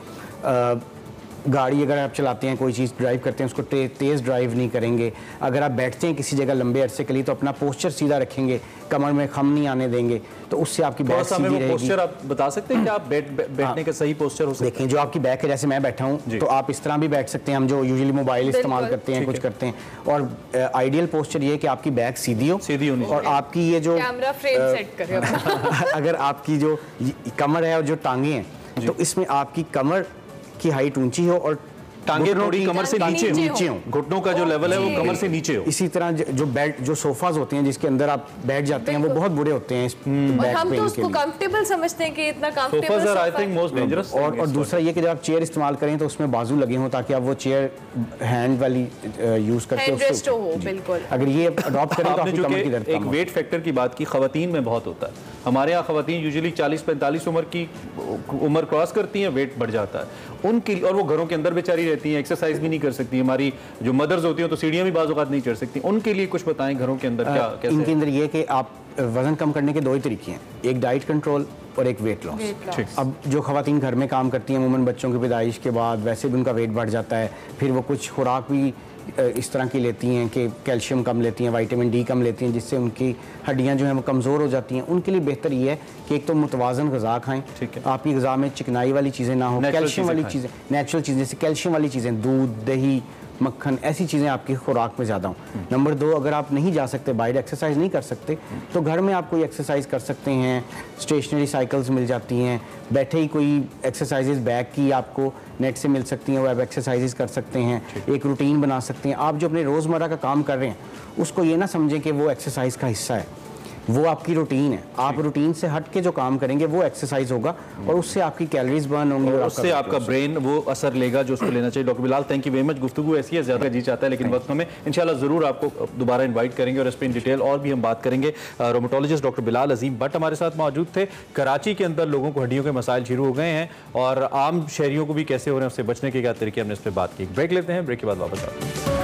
गाड़ी अगर आप चलाते हैं, कोई चीज़ ड्राइव करते हैं, उसको तेज़ ड्राइव नहीं करेंगे, अगर आप बैठते हैं किसी जगह लंबे अरसे के लिए तो अपना पोस्चर सीधा रखेंगे, कमर में खम नहीं आने देंगे, तो उससे आपकी बैक सीधी रहेगी। पोस्चर आप बता सकते हैं कि आप बैठने का सही पोस्चर हो सकता है? देखें, जो आपकी बैक है, जैसे मैं बैठा हूँ तो आप इस तरह भी बैठ सकते हैं, हम जो यूजुअली मोबाइल इस्तेमाल करते हैं, कुछ करते हैं, और आइडियल पोस्चर ये है कि आपकी बैक सीधी हो, और आपकी ये जो कैमरा फ्रेम सेट करें अगर आपकी जो कमर है और जो टांगे हैं, तो इसमें आपकी कमर की हाइट ऊंची हो और टांगे थोड़ी कमर से नीचे हो, घुटनों का जो लेवल है वो कमर से नीचे हो। इसी तरह जो बेड, जो सोफाज होते हैं जिसके अंदर आप बैठ जाते हैं, वो बहुत बुरे होते हैं इस बैक हम तो उसको कंफर्टेबल समझते हैं कि इतना comfortable sofas are I think most dangerous. और दूसरा ये कि जब आप चेयर इस्तेमाल करें तो उसमें बाजू लगे हों, ताकि आप वो चेयर हैंड वाली यूज करके हो। बिल्कुल, अगर ये अडॉप्ट करें तो आपकी कमर की दर्द एक वेट फैक्टर की बात की, खवातीन में बहुत होता है। हमारे यहाँ खवातीन यूजुअली 40-45 उम्र क्रॉस करती हैं, वेट बढ़ जाता है उनकी, और वो घरों के अंदर बेचारी रहती हैं, एक्सरसाइज भी नहीं कर सकती। हमारी जो मदर्स होती हैं तो सीढ़ियाँ भी बाज़ औक़ात नहीं चढ़ सकती, उनके लिए कुछ बताएं घरों के अंदर क्या कैसे? इनके अंदर ये कि आप वज़न कम करने के 2 ही तरीके हैं, एक डाइट कंट्रोल और एक वेट लॉस। अब जो खवातीन घर में काम करती हैं, अमूमन बच्चों की पैदाइश के बाद वैसे भी उनका वेट बढ़ जाता है, फिर वो कुछ खुराक भी इस तरह की लेती हैं कि कैल्शियम कम लेती हैं, विटामिन डी कम लेती हैं, जिससे उनकी हड्डियां जो हैं वो कमज़ोर हो जाती हैं। उनके लिए बेहतर ये है कि एक तो मुतवाज़न ग़िज़ा खाएं, आपकी ग़िज़ा में चिकनाई वाली चीज़ें ना हो, कैल्शियम वाली चीज़ें, नेचुरल चीज़ें, जैसे कैल्शियम वाली चीज़ें, दूध, दही, मक्खन, ऐसी चीज़ें आपकी खुराक में ज़्यादा हों। नंबर 2, अगर आप नहीं जा सकते, बाहर एक्सरसाइज नहीं कर सकते, तो घर में आप कोई एक्सरसाइज कर सकते हैं। स्टेशनरी साइकिल्स मिल जाती हैं, बैठे ही कोई एक्सरसाइजेज बैक की आपको नेट से मिल सकती हैं, वो आप एक्सरसाइजेज कर सकते हैं। एक रूटीन बना सकते हैं। आप जो अपने रोज़मर्रा का काम कर रहे हैं उसको ये ना समझें कि वो एक्सरसाइज का हिस्सा है, वो आपकी रूटीन है। आप रूटीन से हट के जो काम करेंगे वो एक्सरसाइज होगा और उससे आपकी कैलोरीज बर्न होंगी और उससे आपका ब्रेन वो असर लेगा जो उसको लेना चाहिए। Doctor Bilal, thank you very much. गुफ्तगू ऐसी है, ज़्यादा जी चाहता है लेकिन वक्त हमें, इंशाल्लाह ज़रूर आपको दोबारा इन्वाइट करेंगे और इस पर इन डिटेल और भी हम बात करेंगे। रोमेटोलॉजिस्ट डॉक्टर बिलाल अजीम भट्ट हमारे साथ मौजूद थे। कराची के अंदर लोगों को हड्डियों के मसाइल शुरू हो गए हैं और आम शहरियों को भी कैसे हो रहे हैं, उससे बचने के क्या तरीके, हमने इस पर बात की। ब्रेक लेते हैं, ब्रेक के बाद वापस आते हैं।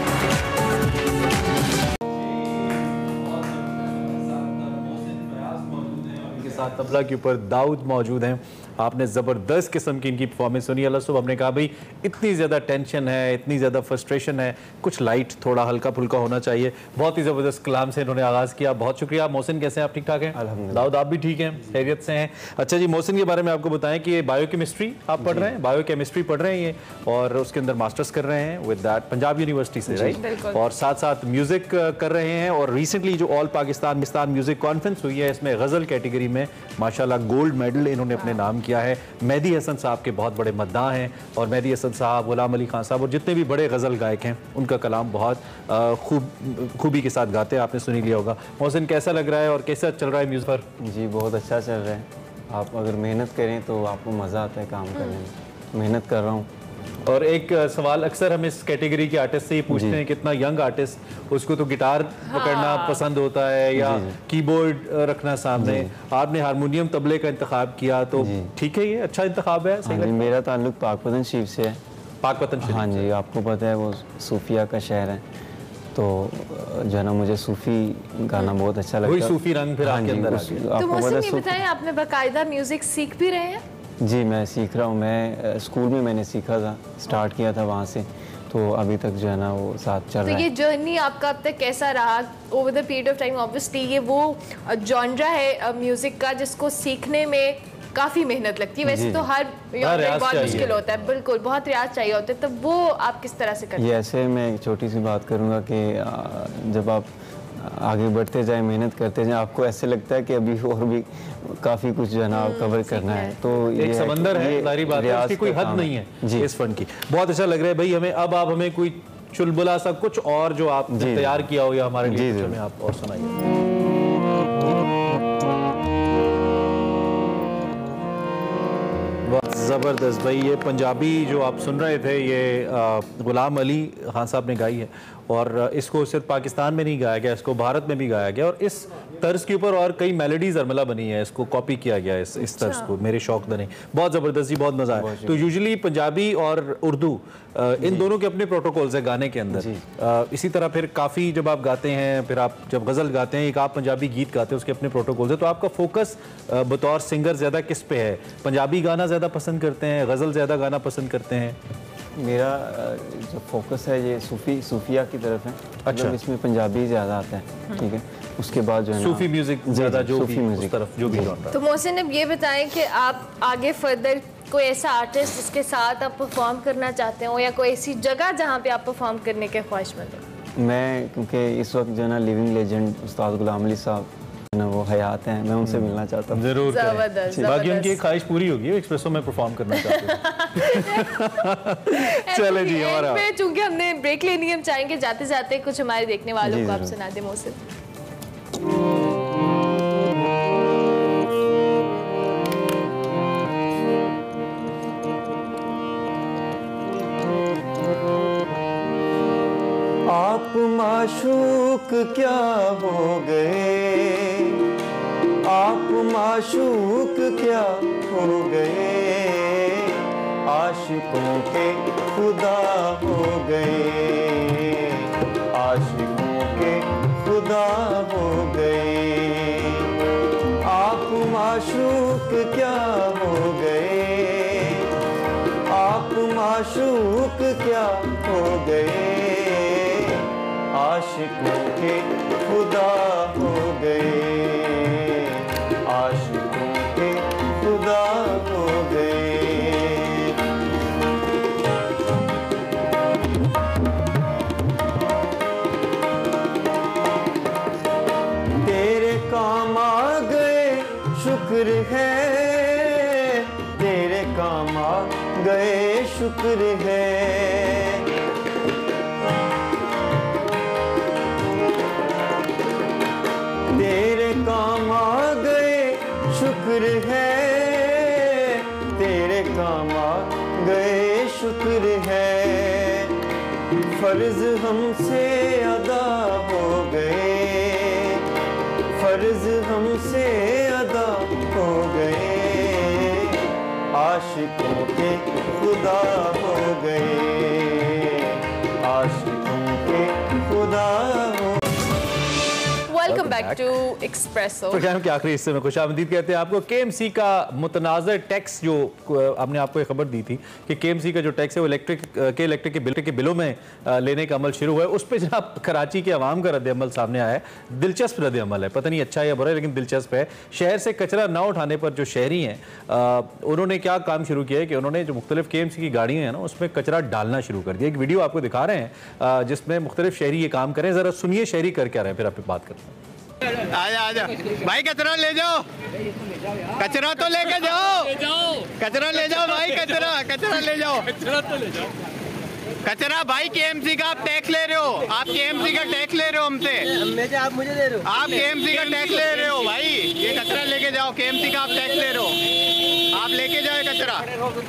तबला के ऊपर दाऊद मौजूद हैं। आपने ज़बरदस्त किस्म की इनकी परफॉर्मेंस सुनी। अल्लाह सुबह हमने कहा भाई इतनी ज़्यादा टेंशन है, इतनी ज़्यादा फ्रस्ट्रेशन है, कुछ लाइट थोड़ा हल्का फुल्का होना चाहिए। बहुत ही ज़बरदस्त कलाम से इन्होंने आगाज़ किया। बहुत शुक्रिया। मोहसिन कैसे हैं आप? ठीक ठाक हैं? अल्हम्दुलिल्लाह। दाऊद आप भी ठीक हैं, खैरियत से हैं? अच्छा जी, मोहसिन के बारे में आपको बताएं कि ये बायोकेमिस्ट्री आप पढ़ रहे हैं, बायोकेमिस्ट्री पढ़ रहे हैं ये, और उसके अंदर मास्टर्स कर रहे हैं विद दैट पंजाब यूनिवर्सिटी से, राइट? और साथ साथ म्यूज़िक कर रहे हैं। और रिसेंटली जो ऑल पाकिस्तान म्यूज़िक कॉन्फ्रेंस हुई है, इसमें गज़ल कैटेगरी में माशाल्लाह गोल्ड मेडल इन्होंने अपने नाम किया है। मेहदी हसन साहब के बहुत बड़े मद्दाह हैं और मेहदी हसन साहब, गुलाम अली खान साहब और जितने भी बड़े गज़ल गायक हैं उनका कलाम बहुत खूबी के साथ गाते हैं। आपने सुनी लिया होगा। मोहसिन कैसा लग रहा है और कैसा चल रहा है म्यूज़िक पर? जी बहुत अच्छा चल रहा है। आप अगर मेहनत करें तो आपको मज़ा आता है काम करने में। मेहनत कर रहा हूँ। और एक सवाल अक्सर हम इस कैटेगरी के आर्टिस्ट से ही पूछते हैं, कितना यंग आर्टिस्ट उसको तो गिटार पकड़ना पसंद होता है या कीबोर्ड रखना सामने, आपने हारमोनियम तबले का इंतखाब किया, तो ठीक है, ये अच्छा इंतखाब है? हाँ जी, मेरा ताल्लुक पाकपतन शरीफ से है। पाकपतन शरीफ? हाँ जी, आपको पता है वो सूफिया का शहर है, तो जो है ना मुझे सूफी गाना बहुत अच्छा लगता है। वही सूफी रंग फिर आपके अंदर आ गया। तो मोहसिन ये बताएं, आपने बाकायदा म्यूजिक सीख भी रहे हैं? जी मैं सीख रहा हूँ। मैं स्कूल में मैंने सीखा था, स्टार्ट किया था वहाँ से, तो अभी तक जो है ना वो साथ चल रहा है। तो ये जर्नी आपका अब तक कैसा रहा over the period of time? Obviously ये वो जॉनरा है म्यूजिक का जिसको सीखने में काफ़ी मेहनत लगती है। वैसे तो हर बहुत मुश्किल होता है, बिल्कुल बहुत रियाज चाहिए होता है, तब वो आप किस तरह से करते हैं? ये ऐसे मैं एक छोटी सी बात करूँगा कि जब आप आगे बढ़ते जाए, मेहनत करते जाए, आपको ऐसे लगता है कि अभी और भी काफ़ी कुछ जो है ना कवर करना है। तो एक समंदर है, सारी बात है, उसकी कोई हद नहीं है इस फन की। बहुत अच्छा लग रहा है भाई हमें। अब आप हमें कोई चुलबुला सा कुछ और जो आपने तैयार किया हो या हमारे लिए हमें आप और सुनाइए। ज़बरदस्त भाई। ये पंजाबी जो आप सुन रहे थे ये गुलाम अली खान साहब ने गाई है और इसको सिर्फ पाकिस्तान में नहीं गाया गया, इसको भारत में भी गाया गया और इस तर्ज के ऊपर और कई मेलोडीज अरमला बनी है, इसको कॉपी किया गया है इस तर्ज को। मेरे शौक नहीं, बहुत ज़बरदस्त जी, बहुत मज़ा आया। तो यूजुअली पंजाबी और उर्दू इन दोनों के अपने प्रोटोकॉल्स है गाने के अंदर। इसी तरह फिर काफ़ी जब आप गाते हैं, फिर आप जब गज़ल गाते हैं, एक आप पंजाबी गीत गाते हैं, उसके अपने प्रोटोकॉल्स है। तो आपका फोकस बतौर सिंगर ज़्यादा किस पे है? पंजाबी गाना ज़्यादा पसंद करते हैं, गज़ल ज़्यादा गाना पसंद करते हैं? मेरा जो फोकस है ये सूफिया की तरफ है। अच्छा, इसमें पंजाबी ज़्यादा आता है, ठीक है। उसके बाद जो है सूफी म्यूजिक ज़्यादा, जो भी उस तरफ जो भी। तो मोहसिन अब ये बताएं कि आप आगे फर्दर कोई ऐसा आर्टिस्ट जिसके साथ आप परफॉर्म करना चाहते हो या कोई ऐसी जगह जहाँ पे आप परफॉर्म करने के ख्वाहिशमंद हो? मैं क्योंकि इस वक्त जो है ना लिविंग लेजेंड उस्ताद गुलाम अली साहब ना वो हयात हैं, मैं उनसे मिलना चाहता हूँ। जरूर बाकी उनकी एक ख्वाहिश पूरी होगी, एक्सप्रेसो में परफॉर्म करना चाहते हैं। चले जी, हमारा चूंकि हमने ब्रेक लेनी है, हम चाहेंगे जाते जाते कुछ हमारे देखने वालों को आप सुना दे मोहसिन। आप माशूक क्या हो गए, आप माशूक क्या हो गए, आशिकों के खुदा हो गए, आशिकों के खुदा हो गए। आप माशूक क्या हो गए, आप माशूक क्या हो गए, आशिकों के खुदा हो गए, आशिकों के खुदा हो गए। शुक्र है, तेरे काम आ गए शुक्र है। तेरे काम आ गए शुक्र है, तेरे काम आ गए शुक्र है। फर्ज हमसे अदा हो गए, फर्ज हमसे अदा हो गए, आशिकों के खुदा हो गए, आशिकों के खुदा हो। Welcome back to Expresso. Program के आखिरी हिस्से में खुशामदीद कहते हैं आपको। केएमसी का मुतनाज़ टैक्स जो हमने आपको एक खबर दी थी कि केएमसी का जो टैक्स है वो इलेक्ट्रिक के बिलों में लेने का अमल शुरू हुआ है, उस पर जनाब कराची के अवाम का रद्द-ए-अमल सामने आया है। दिलचस्प रद्द-ए-अमल है, पता नहीं अच्छा या बुरा है लेकिन दिलचस्प है। शहर से कचरा ना उठाने पर जो शहरी हैं उन्होंने क्या काम शुरू किया है कि उन्होंने जो मुख्तलिफ केएमसी की गाड़ियाँ हैं ना उसमें कचरा डालना शुरू कर दिया। एक वीडियो आपको दिखा रहे हैं जिसमें मुख्तलिफ शहरी ये काम करें, ज़रा सुनिए शहरी कर क्या रहे हैं, फिर आप बात करते हैं। आजा आजा भाई, कचरा ले जाओ, कचरा तो लेके जाओ, कचरा ले जाओ भाई, कचरा कचरा ले जाओ, कचरा तो ले जाओ, कचरा भाई। केएमसी का आप टैक्स ले रहे हो, आप केएमसी का टैक्स ले रहे हो हमसे, आप मुझे दे रहे हो, आप केएमसी का टैक्स ले रहे हो भाई। ये कचरा लेके जाओ, केएमसी का आप टैक्स ले रहे हो, आप लेके जाओ कचरा,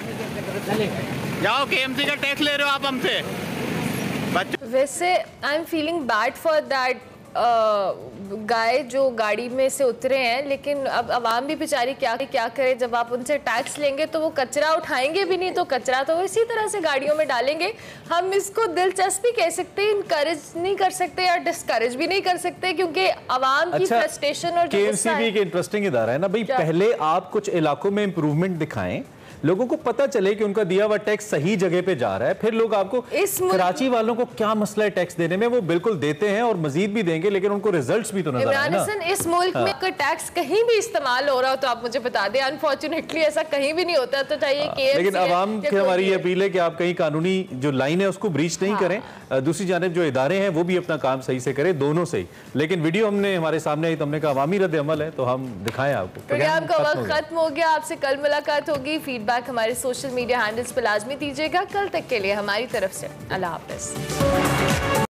जाओ, केएमसी का टैक्स ले रहे हो आप हमसे। वैसे I am feeling bad for that guy जो गाड़ी में से उतरे हैं, लेकिन अब आवाम भी बेचारी क्या करे। जब आप उनसे टैक्स लेंगे तो वो कचरा उठाएंगे भी नहीं, तो कचरा तो इसी तरह से गाड़ियों में डालेंगे। हम इसको दिलचस्पी कह सकते हैं, इनकरेज नहीं कर सकते या डिस्करेज भी नहीं कर सकते, क्योंकि आवाम की फ्रस्ट्रेशन और केएमसी भी एक इंटरेस्टिंग इदारा है ना भाई। पहले आप कुछ इलाकों में इंप्रूवमेंट दिखाएं, लोगों को पता चले कि उनका दिया हुआ टैक्स सही जगह पे जा रहा है, फिर लोग आपको कराची वालों को क्या मसला है टैक्स देने में, वो बिल्कुल देते हैं और मजीद भी देंगे, लेकिन उनको रिजल्ट्स भी तो नजर आए ना। इस मुल्क में कोई टैक्स कहीं भी इस्तेमाल हो रहा हो तो आप मुझे बता दें। अनफॉर्चुनेटली ऐसा कहीं भी नहीं होता, तो चाहिए कि लेकिन आवाम की हमारी ये अपील है कि आप कहीं कानूनी जो लाइन है उसको ब्रीच नहीं करें, दूसरी जानिब जो इदारे हैं वो भी अपना काम सही से करें, दोनों से ही। लेकिन वीडियो हमने हमारे सामने आई तो हमने कहा अवामी रद्द-ए-अमल है तो हम दिखाएं आपको। प्रोग्राम का वक्त खत्म हो गया, आपसे कल मुलाकात होगी। फीडबैक हमारे सोशल मीडिया हैंडल्स पर लाजमी दीजिएगा। कल तक के लिए हमारी तरफ से अल्लाह हाफ़िज़।